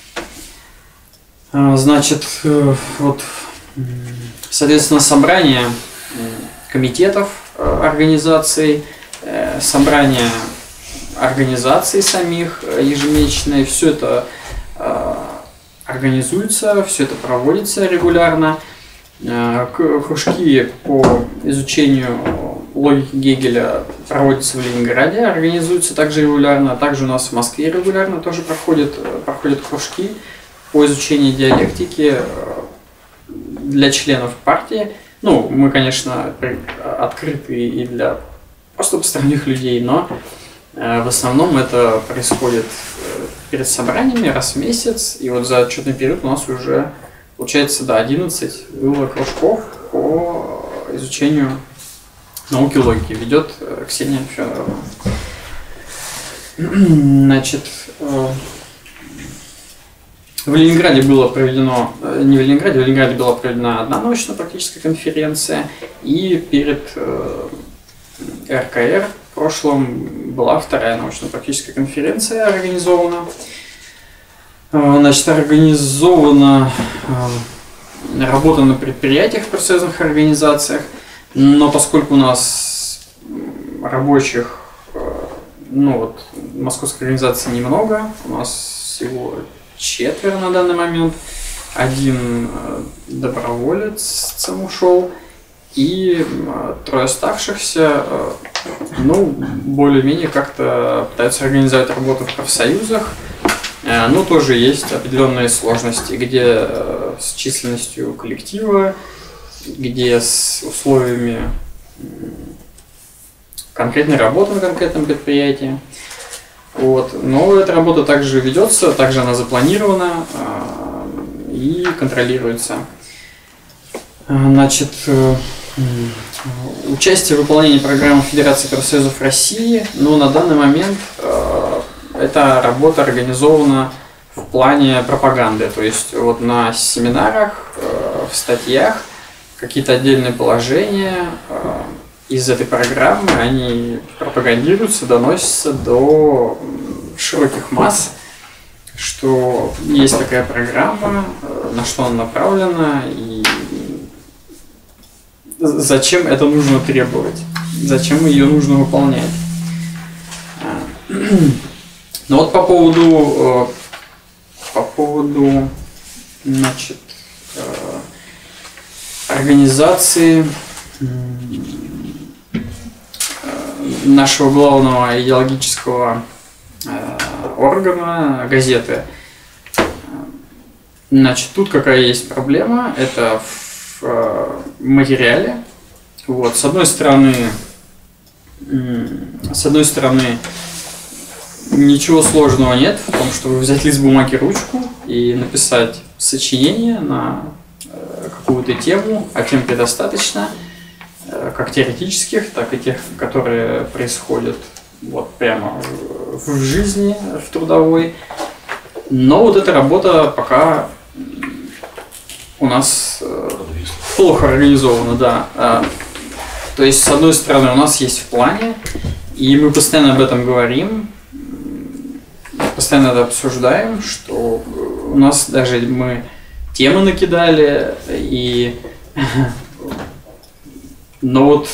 Значит, вот, соответственно, собрание комитетов организаций, собрание организаций самих ежемесячное, все это организуется, все это проводится регулярно. Кружки по изучению логики Гегеля проводится в Ленинграде, организуется также регулярно, а также у нас в Москве регулярно тоже проходят, проходят кружки по изучению диалектики для членов партии. Ну, мы, конечно, открыты и для просто посторонних людей, но в основном это происходит перед собраниями раз в месяц, и вот за отчетный период у нас уже, получается, да, одиннадцать было кружков по изучению науки логики. Ведет Ксения Федоровна. Значит, в Ленинграде было проведено, не в Ленинграде, в Ленинграде была проведена одна научно-практическая конференция, и перед эр ка эр в прошлом была вторая научно-практическая конференция организована. Значит, организована работа на предприятиях, профсоюзных организациях, но поскольку у нас рабочих, ну вот, московской организации немного, у нас всего четверо на данный момент, один доброволец ушел, и трое оставшихся, ну, более-менее как-то пытаются организовать работу в профсоюзах. Но тоже есть определенные сложности, где с численностью коллектива, где с условиями конкретной работы на конкретном предприятии. Вот. Но эта работа также ведется, также она запланирована и контролируется. Значит, участие в выполнении программы Федерации профсоюзов России, ну, на данный момент эта работа организована в плане пропаганды, то есть вот на семинарах, в статьях какие-то отдельные положения из этой программы, они пропагандируются, доносятся до широких масс, что есть такая программа, на что она направлена и зачем это нужно требовать, зачем ее нужно выполнять. Но вот по поводу, по поводу, значит, организации нашего главного идеологического органа, газеты. Значит, тут какая есть проблема, это в материале. Вот, с одной стороны, с одной стороны, ничего сложного нет в том, чтобы взять лист бумаги, ручку и написать сочинение на какую-то тему, а тем предостаточно, как теоретических, так и тех, которые происходят вот прямо в жизни, в трудовой. Но вот эта работа пока у нас плохо организована, да. То есть, с одной стороны, у нас есть в плане, и мы постоянно об этом говорим, постоянно это обсуждаем, что у нас даже мы темы накидали, и но вот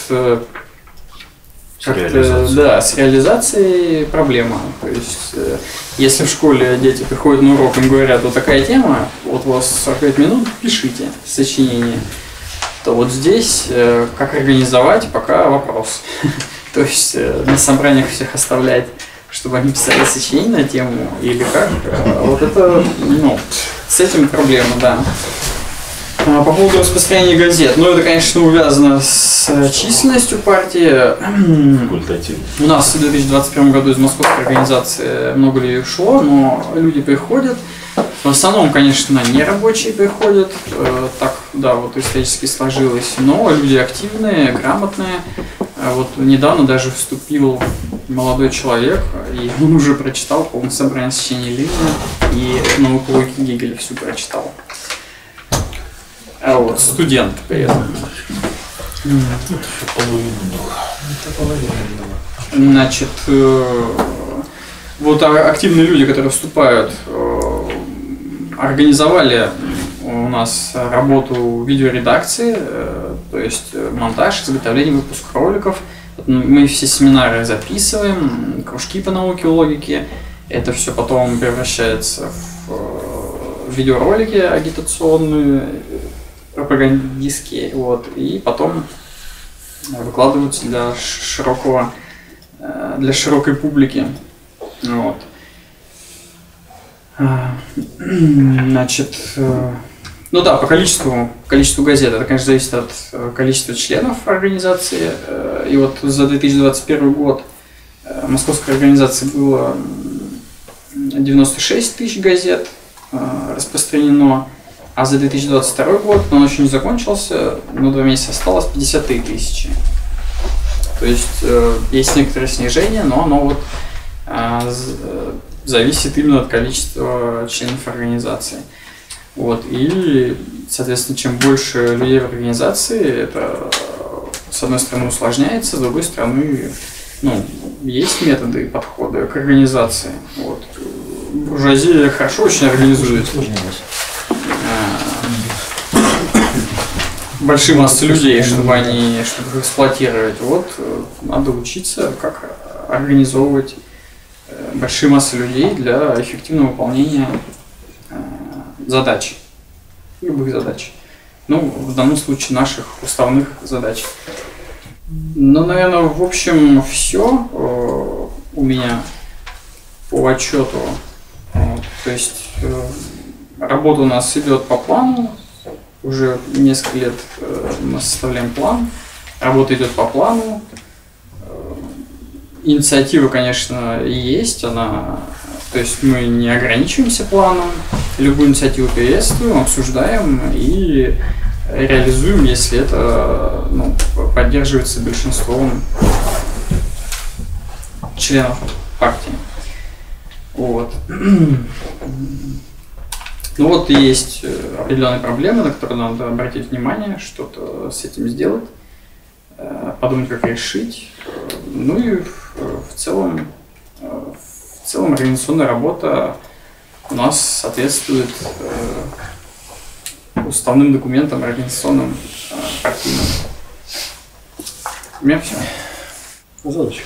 как-то, да, с реализацией проблема. То есть, если в школе дети приходят на урок, им говорят, вот такая тема, вот у вас сорок пять минут, пишите сочинение, то вот здесь как организовать, пока вопрос. То есть на собраниях всех оставлять, чтобы они писали сочинение на тему, или как, вот это, ну, с этим проблема, да. По поводу распространения газет, ну это, конечно, увязано с численностью партии. У нас в две тысячи двадцать первом году из московской организации много людей ушло, но люди приходят. В основном, конечно, не рабочие приходят, так, да, вот исторически сложилось, но люди активные, грамотные. Вот недавно даже вступил молодой человек, и он уже прочитал полное собрание сочинений Ленина и науку логики Гегеля всю прочитал. А вот студент при этом. Значит, вот активные люди, которые вступают, организовали у нас работу видеоредакции, то есть монтаж, изготовление, выпуск роликов. Мы все семинары записываем, кружки по науке логики. Это все потом превращается в видеоролики агитационные, пропагандистские, вот, и потом выкладываются для широкого, для широкой публики. Вот. Значит, ну да, по количеству, количеству газет, это, конечно, зависит от количества членов организации. И вот за две тысячи двадцать первый год московской организации было девяносто шесть тысяч газет распространено, а за две тысячи двадцать второй год, но он еще не закончился, но два месяца осталось, пятьдесят три тысячи. То есть есть некоторое снижение, но оно вот зависит именно от количества членов организации. Вот. И, соответственно, чем больше людей в организации, это, с одной стороны, усложняется, с другой стороны, ну, есть методы подхода к организации. Вот. Буржуазия хорошо очень организует большие массы людей, чтобы они, чтобы их эксплуатировать. Вот надо учиться, как организовывать большие массы людей для эффективного выполнения задач, любых задач. Ну, в данном случае наших уставных задач. Ну, наверное, в общем, все у меня по отчету. Вот. То есть работа у нас идет по плану. Уже несколько лет мы составляем план. Работа идет по плану. Инициатива, конечно, есть, она, то есть мы не ограничиваемся планом, любую инициативу приветствуем, обсуждаем и реализуем, если это, ну, поддерживается большинством членов партии. Вот. Ну вот есть определенные проблемы, на которые надо обратить внимание, что-то с этим сделать, подумать, как решить. Ну и в целом, в целом организационная работа у нас соответствует уставным документам организационным, партийным. У меня все. Задача.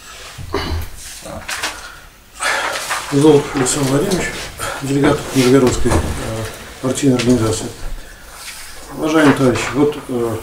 Золотов Александр Владимирович, делегат Нижегородской партийной организации. Уважаемые товарищи, вот э,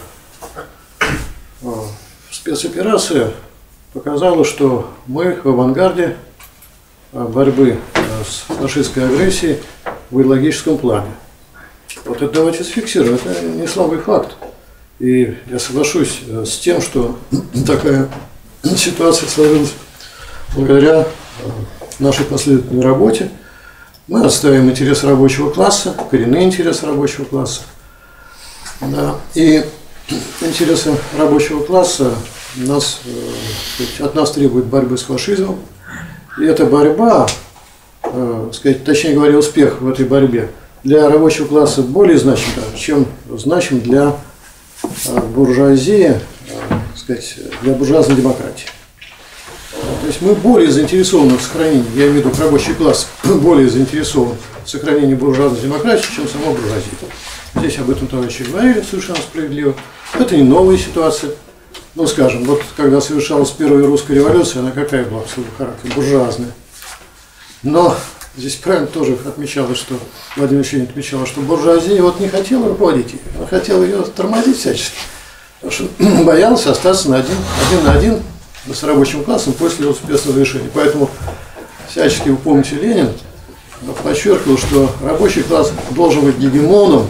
э, спецоперация показала, что мы в авангарде борьбы с фашистской агрессией в идеологическом плане. Вот это давайте зафиксируем, это не слабый факт. И я соглашусь с тем, что такая ситуация сложилась благодаря нашей последовательной работе. Мы отстаиваем интерес рабочего класса, коренные интересы рабочего класса. Да. И интересы рабочего класса нас, от нас требует борьбы с фашизмом. И эта борьба, сказать, точнее говоря, успех в этой борьбе для рабочего класса более значим, чем значим для буржуазии, сказать, для буржуазной демократии. То есть мы более заинтересованы в сохранении, я имею в виду рабочий класс, более заинтересован в сохранении буржуазной демократии, чем сама буржуазия. Здесь об этом товарищи говорили совершенно справедливо. Это не новая ситуация. Ну, скажем, вот когда совершалась первая русская революция, она какая была в своем характере? Буржуазная. Но здесь правильно тоже отмечалось, что Владимир Ильич отмечал, что буржуазия вот не хотела руководить ее, она хотела ее тормозить всячески, потому что боялась остаться на один, один на один с рабочим классом после успешного решения. Поэтому всячески, вы помните, Ленин подчеркивал, что рабочий класс должен быть гегемоном.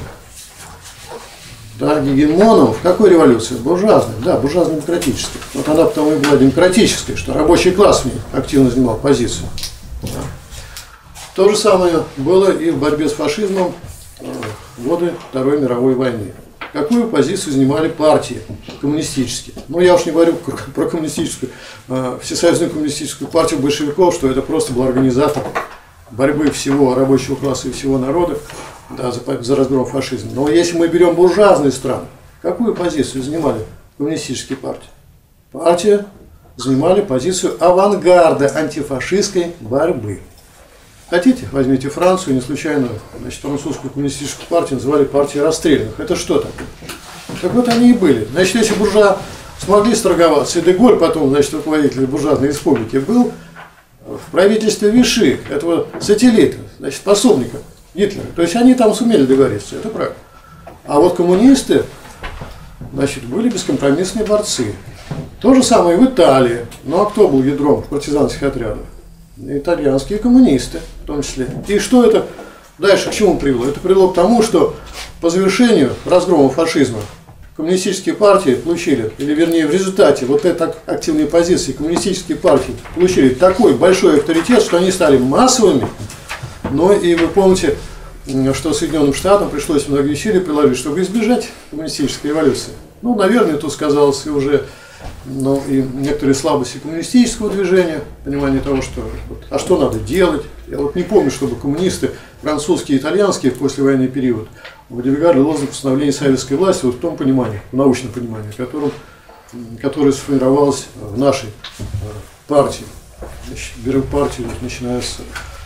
Да, гегемоном в какой революции? Буржуазной, да, буржуазно-демократической. Вот она потому и была демократической, что рабочий класс в ней активно занимал позицию. Да. То же самое было и в борьбе с фашизмом в годы Второй мировой войны. Какую позицию занимали партии коммунистические? Ну, я уж не говорю про коммунистическую, всесоюзную коммунистическую партию большевиков, что это просто был организатор борьбы всего рабочего класса и всего народа, да, за, за разгром фашизма. Но если мы берем буржуазные страны, какую позицию занимали коммунистические партии? Партии занимали позицию авангарда антифашистской борьбы. Хотите, возьмите Францию, не случайно, значит, французскую коммунистическую партию называли партией расстрелянных. Это что такое? Так вот они и были. Значит, если буржуа смогли сторговаться, и Де-Голь потом, значит, руководитель буржуазной республики, был в правительстве Виши, этого сателлита, значит, пособника Гитлера. То есть они там сумели договориться, это правда. А вот коммунисты, значит, были бескомпромиссные борцы. То же самое и в Италии. Ну а кто был ядром партизанских отрядов? Итальянские коммунисты в том числе. И что это дальше к чему привело? Это привело к тому, что по завершению разгрома фашизма коммунистические партии получили, или вернее в результате вот этой активной позиции коммунистические партии получили такой большой авторитет, что они стали массовыми. Но и вы помните, что Соединенным Штатам пришлось многие усилия приложить, чтобы избежать коммунистической революции. Ну, наверное, тут сказалось и уже ну, и некоторые слабости коммунистического движения, понимание того, что вот, а что надо делать. Я вот не помню, чтобы коммунисты, французские и итальянские в послевоенный период выдвигали лозунг установления советской власти вот в том понимании, в научном понимании, которым, которое сформировалось в нашей партии, значит, партии, начиная с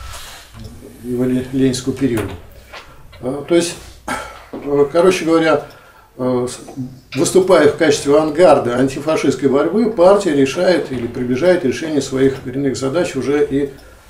ленинского периода. То есть, короче говоря, выступая в качестве авангарда антифашистской борьбы, партия решает или приближает решение своих коренных задач уже и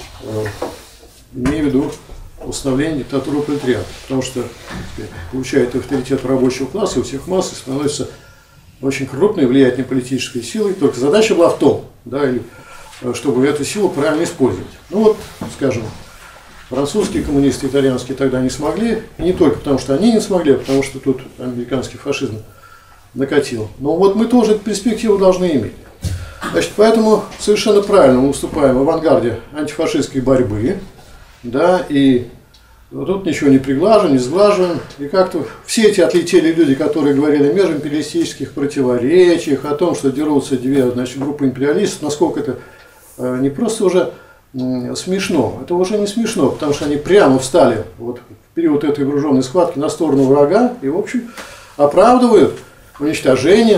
имея в виду установление диктатуры пролетариата. Потому что получает авторитет рабочего класса, у всех масс и становится очень крупной, влиятельной политической силой. Только задача была в том, да, чтобы эту силу правильно использовать. Ну вот, скажем, французские коммунисты, итальянские тогда не смогли, и не только потому, что они не смогли, а потому, что тут американский фашизм накатил. Но вот мы тоже эту перспективу должны иметь. Значит, поэтому совершенно правильно мы выступаем в авангарде антифашистской борьбы, да, и вот тут ничего не приглаживаем, не сглаживаем, и как-то все эти отлетели люди, которые говорили о межимпериалистических противоречиях, о том, что дерутся две, значит, группы империалистов, насколько это э, не просто уже смешно. Это уже не смешно, потому что они прямо встали вот в период этой вооруженной схватки на сторону врага и, в общем, оправдывают уничтожение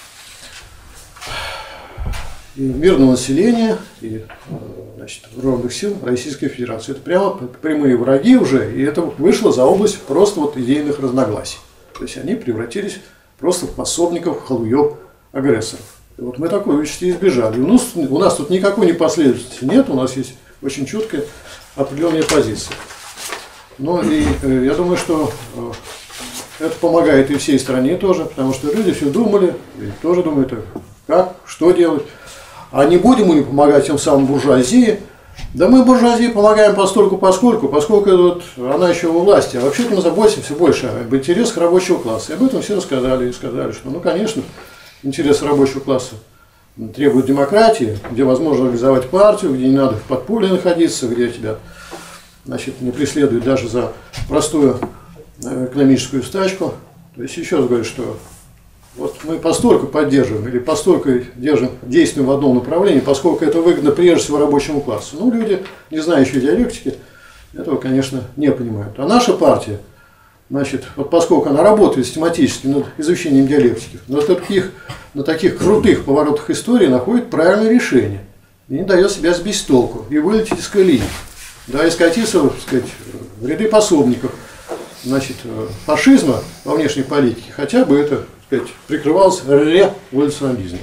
и мирного населения и, значит, вооруженных сил Российской Федерации. Это прямо прямые враги уже, и это вышло за область просто вот идейных разногласий. То есть они превратились просто в пособников, халуев, агрессоров. И вот мы такой участи избежали. У нас, у нас тут никакой непоследовательности нет, у нас есть очень четкая определенная позиция. Ну и э, я думаю, что э, это помогает и всей стране тоже, потому что люди все думали, и тоже думают, как, что делать. А не будем мы помогать тем самым буржуазии. Да мы буржуазии помогаем постольку поскольку, поскольку вот она еще во власти. А вообще-то мы заботимся больше об интересах рабочего класса. И об этом все рассказали и сказали, что, ну, конечно, интерес рабочего класса требует демократии, где возможно организовать партию, где не надо в подполье находиться, где тебя, значит, не преследуют даже за простую экономическую стачку. То есть еще раз говорю, что вот мы постольку поддерживаем или постольку держим, действуем в одном направлении, поскольку это выгодно прежде всего рабочему классу. Ну, люди, не знающие диалектики, этого, конечно, не понимают. А наша партия, значит, вот поскольку она работает систематически над изучением диалектики, на таких, на таких крутых поворотах истории находит правильное решение. И не дает себя сбить с толку и вылететь из колеи. Да, и скатиться, так сказать, в ряды пособников, значит, фашизма во внешней политике, хотя бы это, так сказать, прикрывалось революционизмом.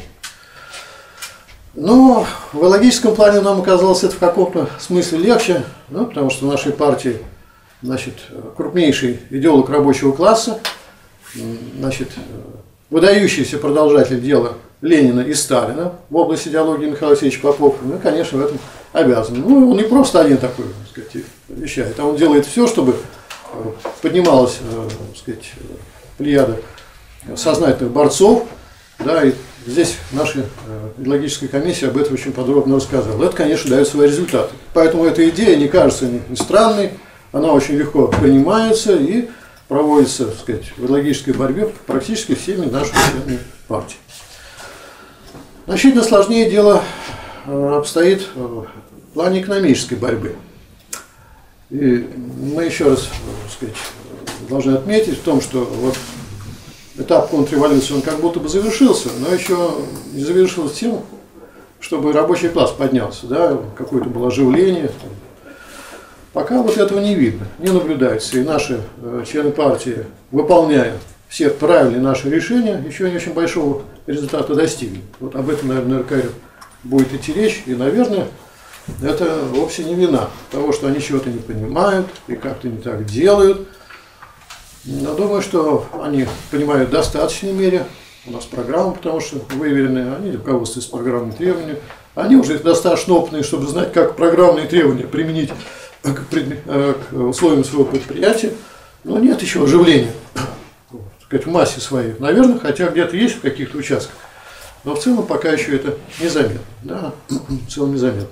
Но в логическом плане нам оказалось это в каком-то смысле легче, ну, потому что в нашей партии, значит, крупнейший идеолог рабочего класса, значит, выдающийся продолжатель дела Ленина и Сталина в области идеологии Михаил Алексеевич Попов, ну, конечно, в этом обязан. Ну, он не просто один такой, так сказать, вещает, а он делает все, чтобы поднималась, так сказать, плеяда сознательных борцов, да, и здесь наша идеологическая комиссия об этом очень подробно рассказала. Это, конечно, дает свои результаты. Поэтому эта идея не кажется ни странной, она очень легко принимается и проводится, так сказать, в идеологической борьбе практически всеми нашими членами партии. Значительно сложнее дело обстоит в плане экономической борьбы. И мы еще раз, так сказать, должны отметить в том, что вот этап контрреволюции, он как будто бы завершился, но еще не завершился тем, чтобы рабочий класс поднялся, да, какое-то было оживление. Пока вот этого не видно, не наблюдается. И наши э, члены партии, выполняя все правильные наши решения, еще не очень большого результата достигли. Вот об этом, наверное, РК будет идти речь. И, наверное, это вовсе не вина того, что они чего-то не понимают и как-то не так делают. Но думаю, что они понимают в достаточной мере. У нас программа, потому что выверены, они руководствуются программными требованиями. Они уже достаточно опытные, чтобы знать, как программные требования применить к, пред... к условиям своего предприятия. Но нет еще оживления, вот, сказать, в массе своей. Наверное, хотя где-то есть в каких-то участках. Но в целом пока еще это незаметно. Да? В целом незаметно.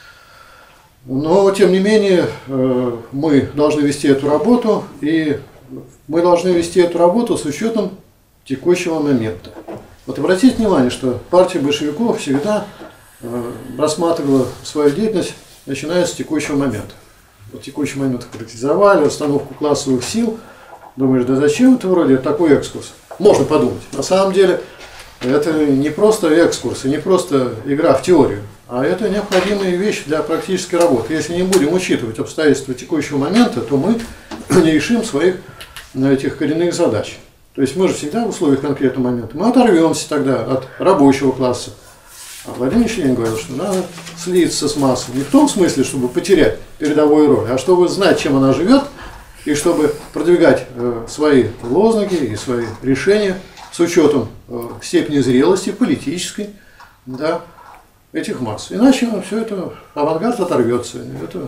Но, тем не менее, мы должны вести эту работу, и мы должны вести эту работу с учетом текущего момента. Вот обратите внимание, что партия большевиков всегда рассматривала свою деятельность, начиная с текущего момента. Вот текущий момент характеризовали, установку классовых сил. Думаешь, да зачем это вроде такой экскурс? Можно подумать. На самом деле, это не просто экскурс, и не просто игра в теорию, а это необходимая вещь для практической работы. Если не будем учитывать обстоятельства текущего момента, то мы не решим своих этих коренных задач. То есть мы же всегда в условиях конкретного момента. Мы оторвемся тогда от рабочего класса. А Владимир Ильич говорил, что надо слиться с массой. Не в том смысле, чтобы потерять передовую роль, а чтобы знать, чем она живет, и чтобы продвигать э, свои лозунги и свои решения с учетом э, степени зрелости политической, да, этих масс. Иначе все это, авангард оторвется. Это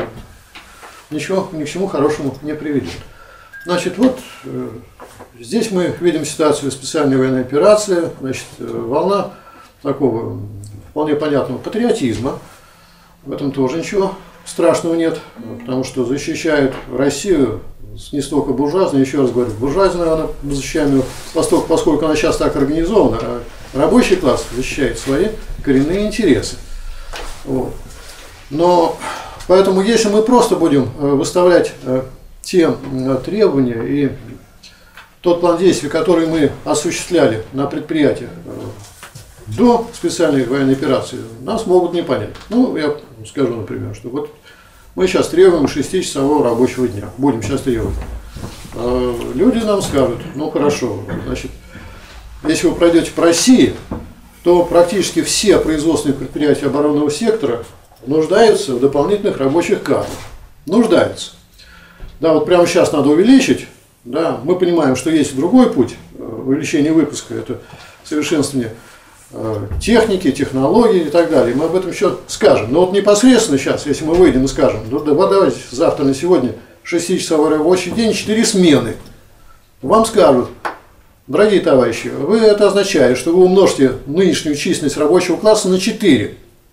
ничего, ни к чему хорошему не приведет. Значит, вот э, здесь мы видим ситуацию специальной военной операции, значит, э, волна такого вполне понятного патриотизма. В этом тоже ничего страшного нет, потому что защищают Россию не столько буржуазную, еще раз говорю, буржуазную она защищаем ее, поскольку, поскольку она сейчас так организована, а рабочий класс защищает свои коренные интересы. Вот. Но поэтому, если мы просто будем выставлять те требования и тот план действий, который мы осуществляли на предприятиях до специальной военной операции, нас могут не понять. Ну, я скажу, например, что вот мы сейчас требуем шестичасового рабочего дня. Будем сейчас требовать. Люди нам скажут, ну хорошо, значит, если вы пройдете по России, то практически все производственные предприятия оборонного сектора нуждаются в дополнительных рабочих кадрах. Нуждаются. Да, вот прямо сейчас надо увеличить. Да, мы понимаем, что есть другой путь увеличения выпуска, это совершенствование техники, технологий и так далее. Мы об этом еще скажем. Но вот непосредственно сейчас, если мы выйдем и скажем, ну давайте завтра на сегодня шестичасовой рабочий день, четыре смены, вам скажут, дорогие товарищи, вы это означает, что вы умножите нынешнюю численность рабочего класса на четыре.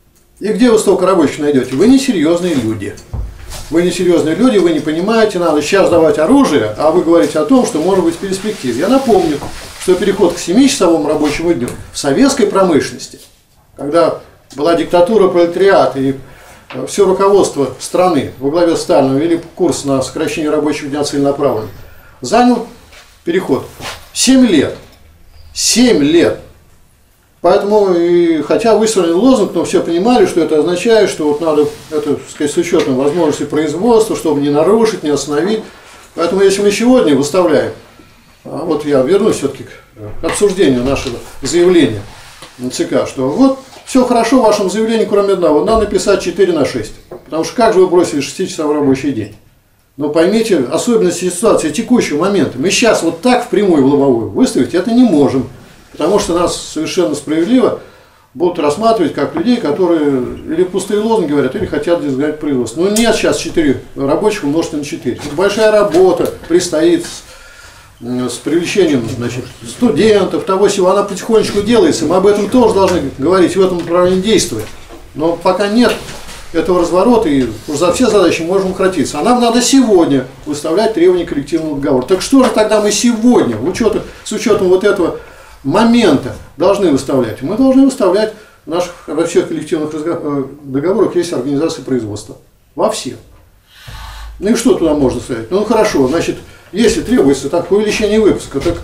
И где вы столько рабочих найдете? Вы несерьезные люди. Вы несерьезные люди, вы не понимаете, надо сейчас давать оружие, а вы говорите о том, что может быть в перспективе. Я напомню, что переход к семичасовому рабочему дню в советской промышленности, когда была диктатура пролетариата и все руководство страны во главе Сталина вели курс на сокращение рабочего дня целенаправленно, занял переход семь лет. семь лет. Поэтому, и, хотя выстроен лозунг, но все понимали, что это означает, что вот надо, это, так сказать, с учетом возможности производства, чтобы не нарушить, не остановить. Поэтому, если мы сегодня выставляем, а вот я вернусь все-таки к обсуждению нашего заявления на ЦК, что вот все хорошо в вашем заявлении, кроме одного, надо написать четыре на шесть. Потому что как же вы бросили шестичасовой рабочий день? Но поймите особенности ситуации текущего момента. Мы сейчас вот так впрямую в лобовую выставить это не можем. Потому что нас совершенно справедливо будут рассматривать как людей, которые или пустые лозунги говорят, или хотят изгнать производство. Но нет сейчас четыре рабочих умножьте на четыре. Это большая работа предстоит с, с привлечением, значит, студентов, того всего. Она потихонечку делается. Мы об этом тоже должны говорить, в этом направлении действовать. Но пока нет этого разворота, и уж за все задачи можем укротиться. А нам надо сегодня выставлять требования коллективного договора. Так что же тогда мы сегодня, в учету, с учетом вот этого момента должны выставлять? Мы должны выставлять в наших, во всех коллективных договорах есть организация производства. Во всех. Ну и что туда можно ставить? Ну хорошо, значит, если требуется так увеличение выпуска, так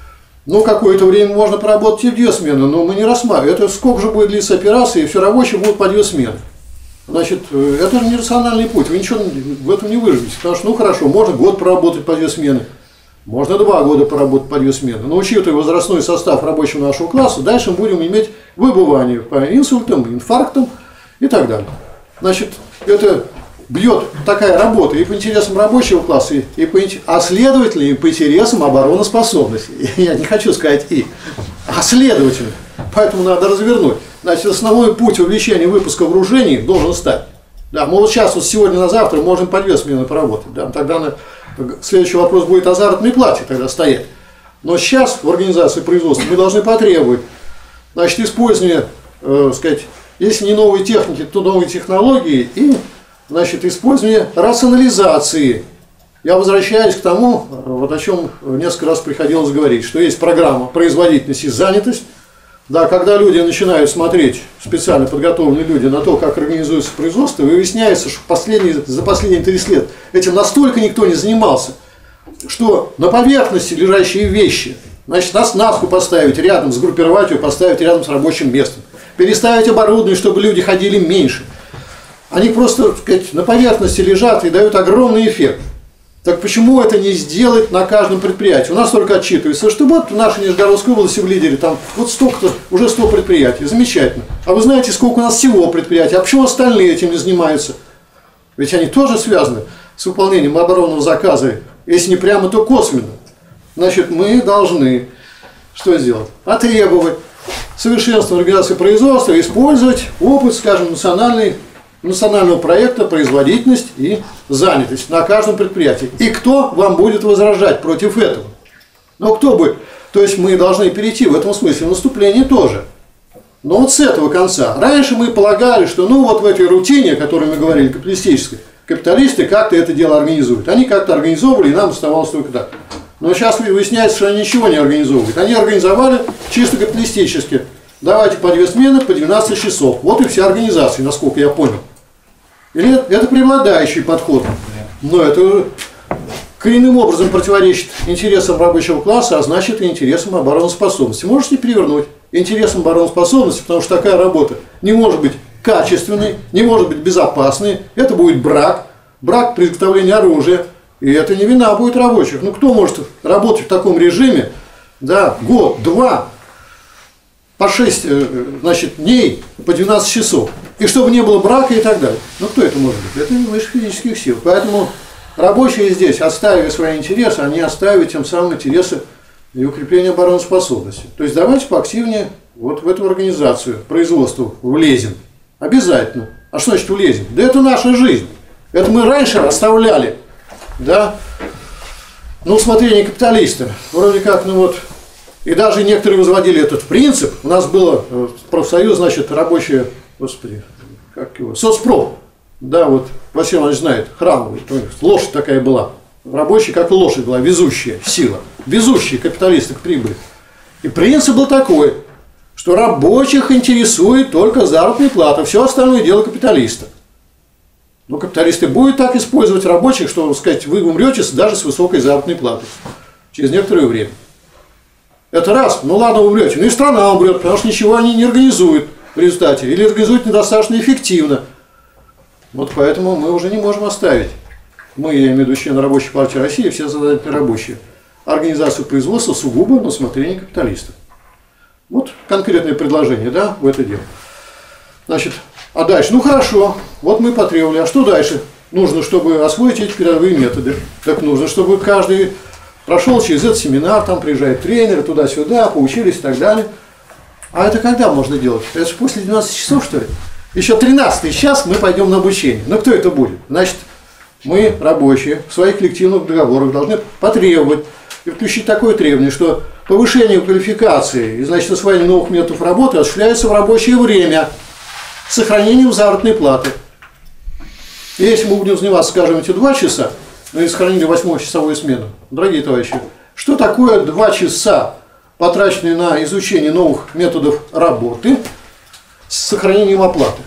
ну какое-то время можно поработать и в две смены, но мы не рассматриваем. Это сколько же будет длиться операции, и все рабочие будут по две смены. Значит, это же нерациональный путь, вы ничего в этом не выживете. Потому что, ну хорошо, можно год поработать по две смены. Можно два года поработать по две смены. Но учитывая возрастной состав рабочего нашего класса, дальше мы будем иметь выбывание по инсультам, инфарктам и так далее. Значит, это бьет такая работа и по интересам рабочего класса, и, и по, а следовательно и по интересам обороноспособности. Я не хочу сказать и, а следовательно. Поэтому надо развернуть. Значит, основной путь увеличения выпуска вооружений должен стать. Да, мы вот сейчас, вот сегодня на завтра можем по две смены поработать. Да, тогда на, следующий вопрос будет о заработной плате тогда стоять. Но сейчас в организации производства мы должны потребовать, значит, использование, э, сказать, если не новые техники, то новые технологии и, значит, использование рационализации. Я возвращаюсь к тому, вот о чем несколько раз приходилось говорить, что есть программа производительность и занятость. Да, когда люди начинают смотреть, специально подготовленные люди, на то, как организуется производство, выясняется, что последние, за последние тридцать лет этим настолько никто не занимался, что на поверхности лежащие вещи, значит, нас наску поставить рядом, сгруппировать ее, поставить рядом с рабочим местом, переставить оборудование, чтобы люди ходили меньше. Они просто, так сказать, на поверхности лежат и дают огромный эффект. Так почему это не сделать на каждом предприятии? У нас только отчитывается, что вот в нашей Нижегородской области в лидере там вот столько-то, уже сто предприятий. Замечательно. А вы знаете, сколько у нас всего предприятий? А почему остальные этим не занимаются? Ведь они тоже связаны с выполнением оборонного заказа. Если не прямо, то косвенно. Значит, мы должны что сделать? Потребовать совершенствования организации производства, использовать опыт, скажем, национальный, национального проекта производительность и занятость на каждом предприятии. И кто вам будет возражать против этого? Ну, кто бы? То есть мы должны перейти в этом смысле в наступление тоже. Но вот с этого конца. Раньше мы полагали, что ну вот в этой рутине, о которой мы говорили, капиталистической, капиталисты как-то это дело организуют. Они как-то организовывали, и нам оставалось только так. Но сейчас выясняется, что они ничего не организовывают. Они организовали чисто капиталистически. Давайте по две смены, по двенадцать часов. Вот и вся организация, насколько я понял. Или это преобладающий подход. Но это коренным образом противоречит интересам рабочего класса, а значит и интересам обороноспособности. Можете перевернуть интересам обороноспособности, потому что такая работа не может быть качественной, не может быть безопасной. Это будет брак, брак при изготовлении оружия. И это не вина будет рабочих. Ну кто может работать в таком режиме, да, год, два, по шесть, значит, дней, по двенадцать часов. И чтобы не было брака и так далее. Ну кто это может быть? Это выше физических сил. Поэтому рабочие здесь, отстаивая свои интересы, они отстаивают тем самым интересы и укрепления обороноспособности. То есть давайте поактивнее вот в эту организацию производства влезем. Обязательно. А что значит влезем? Да это наша жизнь. Это мы раньше оставляли. Да? На усмотрение капиталиста. Вроде как, ну вот. И даже некоторые возводили этот принцип. У нас было профсоюз, значит, рабочие, господи, как его, соцпроф. Да, вот Василий Иванович знает, храмовый, лошадь такая была. Рабочая, как лошадь была, везущая сила. Везущие капиталисты к прибыли. И принцип был такой, что рабочих интересует только заработная плата, все остальное дело капиталиста. Но капиталисты будут так использовать рабочих, что, так сказать, вы умрете даже с высокой заработной платой через некоторое время. Это раз, ну ладно, умрете. Ну и страна умрет, потому что ничего они не организуют в результате. Или организуют недостаточно эффективно. Вот поэтому мы уже не можем оставить. Мы, я имею в виду члены Рабочей партии России, все задатные рабочие. Организацию производства сугубо на усмотрение капиталистов. Вот конкретное предложение, да, в это дело. Значит, а дальше, ну хорошо, вот мы потребовали, а что дальше? Нужно, чтобы освоить эти передовые методы. Так нужно, чтобы каждый прошел через этот семинар, там приезжают тренеры, туда-сюда, поучились и так далее. А это когда можно делать? Это же после двенадцати часов, что ли? Еще тринадцатый час мы пойдем на обучение. Но кто это будет? Значит, мы, рабочие, в своих коллективных договорах должны потребовать и включить такое требование, что повышение квалификации и, значит, освоение новых методов работы осуществляется в рабочее время с сохранением заработной платы. И если мы будем заниматься, скажем, эти два часа, ну и сохранили восьмичасовую смену, дорогие товарищи, что такое два часа, потраченные на изучение новых методов работы с сохранением оплаты?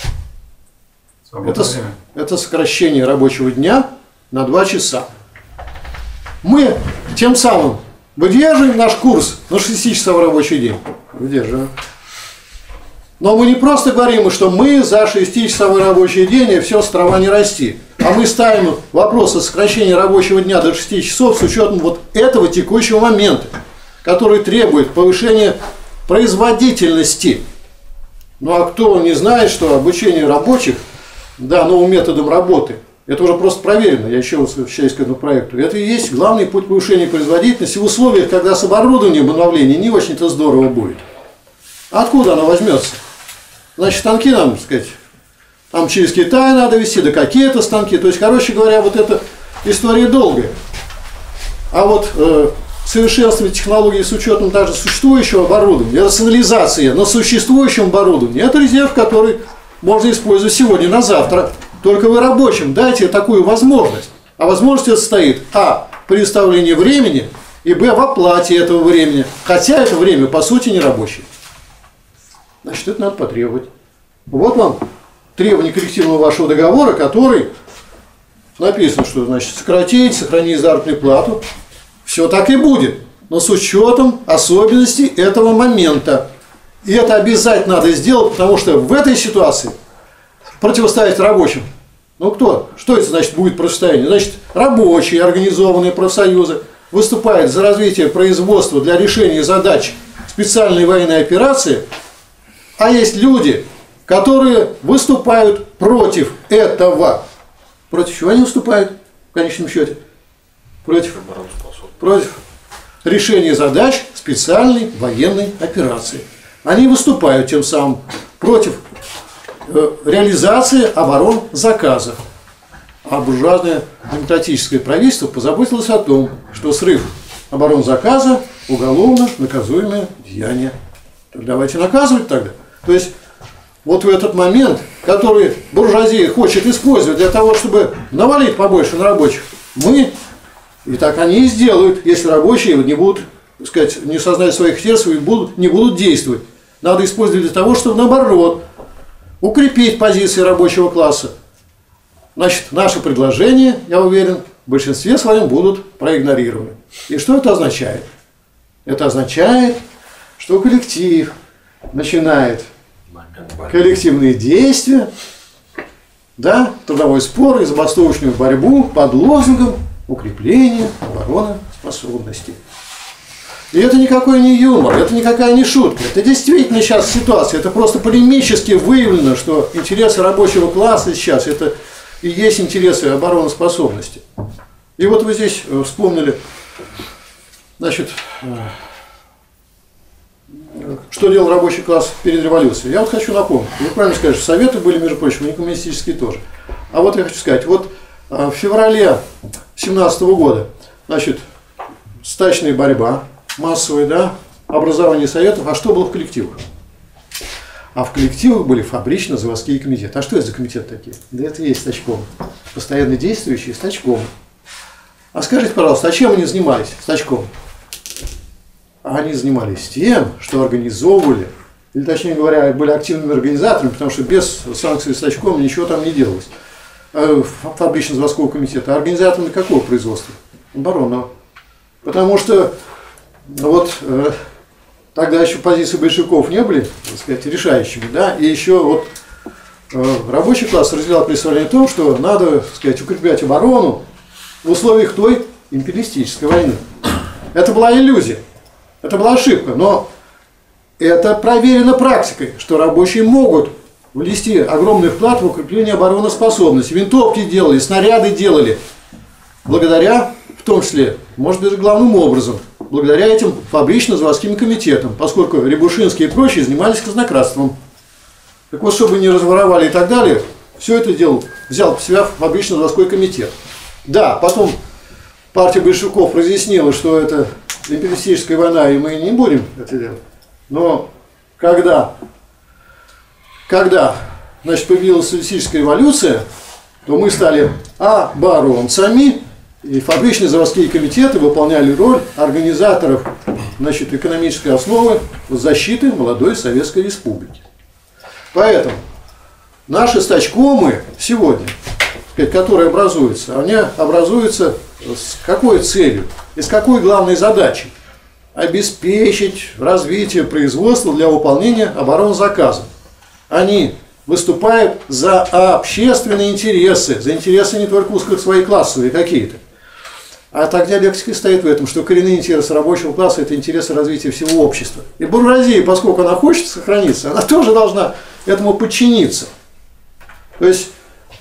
Это, это сокращение рабочего дня на два часа. Мы тем самым выдерживаем наш курс на шестичасовой рабочий день. Выдерживаем. Но мы не просто говорим, что мы за шестичасовой рабочий день и все, с трава не расти. А мы ставим вопрос о сокращении рабочего дня до шести часов с учетом вот этого текущего момента, который требует повышения производительности. Ну а кто не знает, что обучение рабочих да, новым методом работы, это уже просто проверено, я еще возвращаюсь к этому проекту, это и есть главный путь повышения производительности в условиях, когда с оборудованием обновление не очень-то здорово будет. А откуда оно возьмется? Значит, станки нам, так сказать, там через Китай надо везти, да какие-то станки. То есть, короче говоря, вот эта история долгая. А вот э, совершенствование технологий с учетом даже существующего оборудования, рационализация на существующем оборудовании, это резерв, который можно использовать сегодня на завтра. Только вы рабочим дайте такую возможность. А возможность это состоит а. в предоставлении времени и б. в оплате этого времени. Хотя это время по сути не рабочее. Значит, это надо потребовать. Вот вам требование коллективного вашего договора, который написано, что значит сократить, сохранить заработную плату. Все так и будет, но с учетом особенностей этого момента. И это обязательно надо сделать, потому что в этой ситуации противостоять рабочим. Ну кто? Что это значит будет противостояние? Значит, рабочие, организованные профсоюзы выступают за развитие производства для решения задач специальной военной операции, а есть люди, которые выступают против этого. Против чего они выступают в конечном счете? Против, против решения задач специальной военной операции. Они выступают тем самым против э, реализации оборонзаказа. А буржуазное демократическое правительство позаботилось о том, что срыв оборонзаказа уголовно наказуемое деяние. Так давайте наказывать тогда. То есть вот в этот момент, который буржуазия хочет использовать для того, чтобы навалить побольше на рабочих, мы, и так они и сделают, если рабочие не будут, так сказать, не сознают своих интересов и будут, не будут действовать. Надо использовать для того, чтобы наоборот укрепить позиции рабочего класса. Значит, наши предложения, я уверен, в большинстве своем будут проигнорированы. И что это означает? Это означает, что коллектив начинает коллективные действия, да, трудовой спор и забастовочную борьбу под лозунгом укрепления обороноспособности. И это никакой не юмор, это никакая не шутка. Это действительно сейчас ситуация. Это просто полемически выявлено, что интересы рабочего класса сейчас это и есть интересы обороноспособности. И вот вы здесь вспомнили, значит, что делал рабочий класс перед революцией. Я вот хочу напомнить. Вы правильно сказали, что Советы были, между прочим, и коммунистические тоже. А вот я хочу сказать, вот в феврале семнадцатого года, значит, стачная борьба, массовая, да, образование Советов. А что было в коллективах? А в коллективах были фабрично-заводские комитеты. А что это за комитеты такие? Да это и есть стачком. Постоянно действующие стачком. А скажите, пожалуйста, а чем они занимались стачком? А они занимались тем, что организовывали, или точнее говоря, были активными организаторами, потому что без санкций стачком ничего там не делалось. Фабрично-заводского комитета. А организаторами какого производства? Оборонного. Потому что вот э, тогда еще позиции большевиков не были, так сказать, решающими, да, и еще вот э, рабочий класс разделял представление о том, что надо, так сказать, укреплять оборону в условиях той империалистической войны. Это была иллюзия, это была ошибка, но это проверено практикой, что рабочие могут внести огромный вклад в укрепление обороноспособности. Винтовки делали, снаряды делали, благодаря, в том числе, может быть, главным образом, благодаря этим фабрично-заводским комитетам, поскольку Рябушинские и прочие занимались казнократством. Так вот, чтобы не разворовали и так далее, все это дело взял в себя фабрично-заводской комитет. Да, потом партия большевиков разъяснила, что это империалистическая война, и мы не будем это делать. Но когда, когда значит, появилась социалистическая революция, то мы стали оборонцами, и фабричные заводские комитеты выполняли роль организаторов, значит, экономической основы защиты молодой Советской Республики. Поэтому наши стачкомы сегодня, которые образуются, они образуются с какой целью и с какой главной задачей? Обеспечить развитие производства для выполнения оборонзаказа. Они выступают за общественные интересы, за интересы не только узкослойные классовые какие-то. А тогда лексика стоит в этом, что коренные интересы рабочего класса – это интересы развития всего общества. И буржуазия, поскольку она хочет сохраниться, она тоже должна этому подчиниться. То есть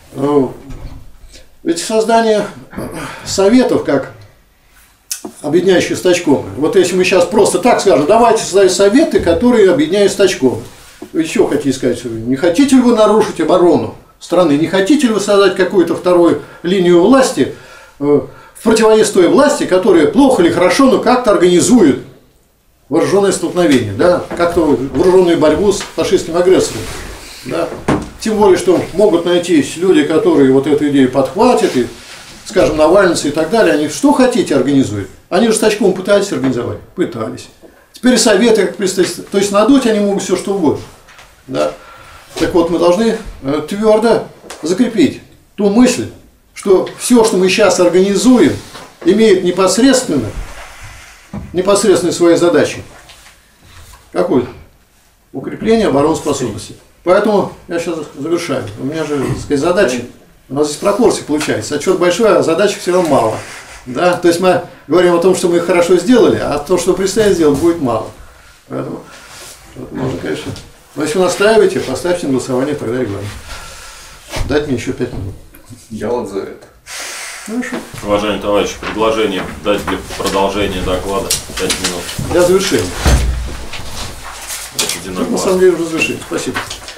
Ведь создание советов, как объединяющих стачком, вот если мы сейчас просто так скажем, давайте создать советы, которые объединяют стачком. Вы что хотите сказать? Не хотите ли вы нарушить оборону страны? Не хотите ли вы создать какую-то вторую линию власти, в противовес той власти, которая плохо или хорошо, но как-то организует вооруженное столкновение, да? Как-то вооруженную борьбу с фашистским агрессором? Да? Тем более, что могут найтись люди, которые вот эту идею подхватят, и, скажем, навальницы и так далее, они что хотите организуют. Они же стачком пытались организовать? Пытались. Теперь советы, как представители, то есть надуть они могут все что угодно. Да? Так вот, мы должны твердо закрепить ту мысль, что все, что мы сейчас организуем, имеет непосредственно, непосредственно свои задачи. Какой? Укрепление обороноспособности. Поэтому я сейчас завершаю. У меня же, так сказать, задачи, у нас здесь пропорции получается. Отчет большой, а задачи все равно мало. Да? То есть мы говорим о том, что мы их хорошо сделали, а то, что предстоит сделать, будет мало. Поэтому можно, конечно. Но если вы настаиваете, поставьте на голосование, тогда регламент. Дать мне еще пять минут. Я вот за это. Хорошо. Уважаемые товарищи, предложение дать для продолжения доклада пять минут. Для завершения. Единогласно. На самом деле уже завершение. Спасибо.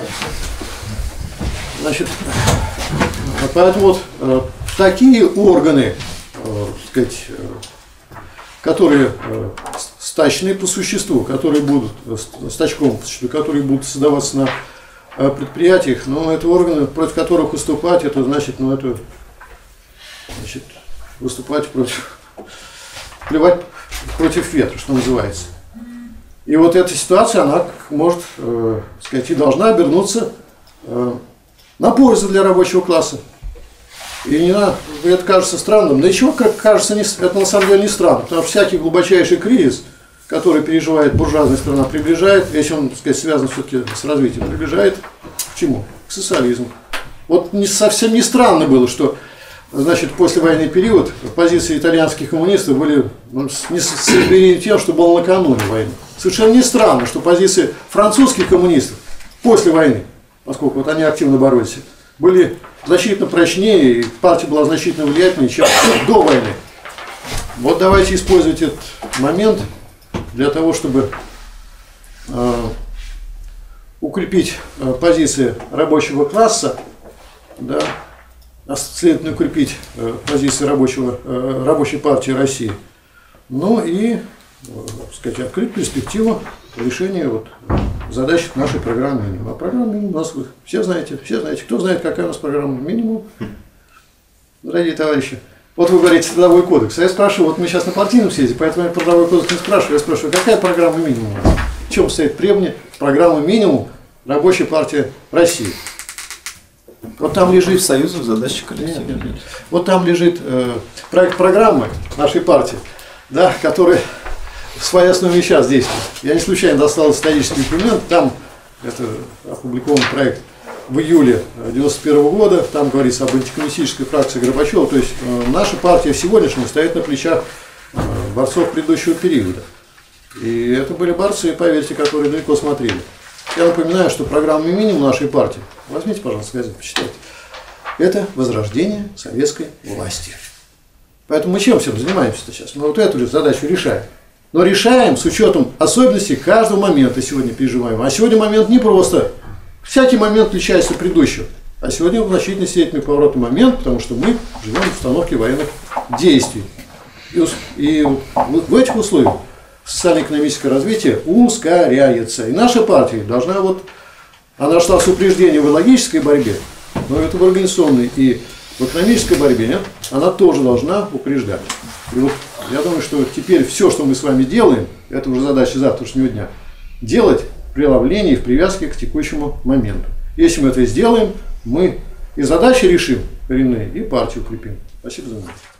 Значит, поэтому вот э, такие органы, э, сказать, э, которые э, стачные по существу, которые будут э, стачком по существу, которые будут создаваться на э, предприятиях, но это органы, против которых выступать, это значит, ну это значит, выступать против, плевать против ветра, что называется. И вот эта ситуация, она может, э, сказать, и должна обернуться э, на пользу для рабочего класса. И не на, это кажется странным. Да еще, как кажется, не, это на самом деле не странно, потому что всякий глубочайший кризис, который переживает буржуазная страна, приближает, если он, так сказать, связан все-таки с развитием, приближает к чему? К социализму. Вот не, совсем не странно было, что, значит, послевоенный период позиции итальянских коммунистов были ну, не соизмеримы тем, что было накануне войны. Совершенно не странно, что позиции французских коммунистов после войны, поскольку вот они активно боролись, были значительно прочнее, и партия была значительно влиятельнее, чем до войны. Вот давайте использовать этот момент для того, чтобы э, укрепить э, позиции рабочего класса, да, а следовательно укрепить э, позиции рабочего, э, рабочей партии России, ну и, э, сказать, открыть перспективу решения вот, задач нашей программы минимум. А программа минимум у нас вы все знаете, все знаете. Кто знает, какая у нас программа минимум? Дорогие товарищи, вот вы говорите трудовой кодекс, а я спрашиваю, вот мы сейчас на партийном съезде, поэтому я трудовой кодекс не спрашиваю, я спрашиваю, какая программа минимум у нас? В чем стоит требование программы минимум рабочей партии России? Вот там лежит союзу задачи коллектива. Вот там лежит э, проект программы нашей партии, да, который в своей основе сейчас действует. Я не случайно достал исторический документ, там это опубликован проект в июле девяносто первого года, там говорится об антикоммунистической фракции Горбачева, то есть э, наша партия сегодняшняя стоит на плечах э, борцов предыдущего периода. И это были борцы, поверьте, которые далеко смотрели. Я напоминаю, что программа минимум нашей партии, возьмите, пожалуйста, газету, почитайте, это возрождение советской власти. Поэтому мы чем всем занимаемся сейчас? Мы вот эту задачу решаем. Но решаем с учетом особенностей каждого момента сегодня переживаемого. А сегодня момент не просто. Всякий момент отличается от предыдущего. А сегодня в значительной степени поворотный момент, потому что мы живем в установке военных действий. И, и в этих условиях социально-экономическое развитие ускоряется. И наша партия должна вот, она шла с упреждением в логической борьбе, но это в организационной и в экономической борьбе, нет, она тоже должна упреждать. И вот я думаю, что теперь все, что мы с вами делаем, это уже задача завтрашнего дня, делать при ловлении и в привязке к текущему моменту. Если мы это сделаем, мы и задачи решим коренные, и партию укрепим. Спасибо за внимание.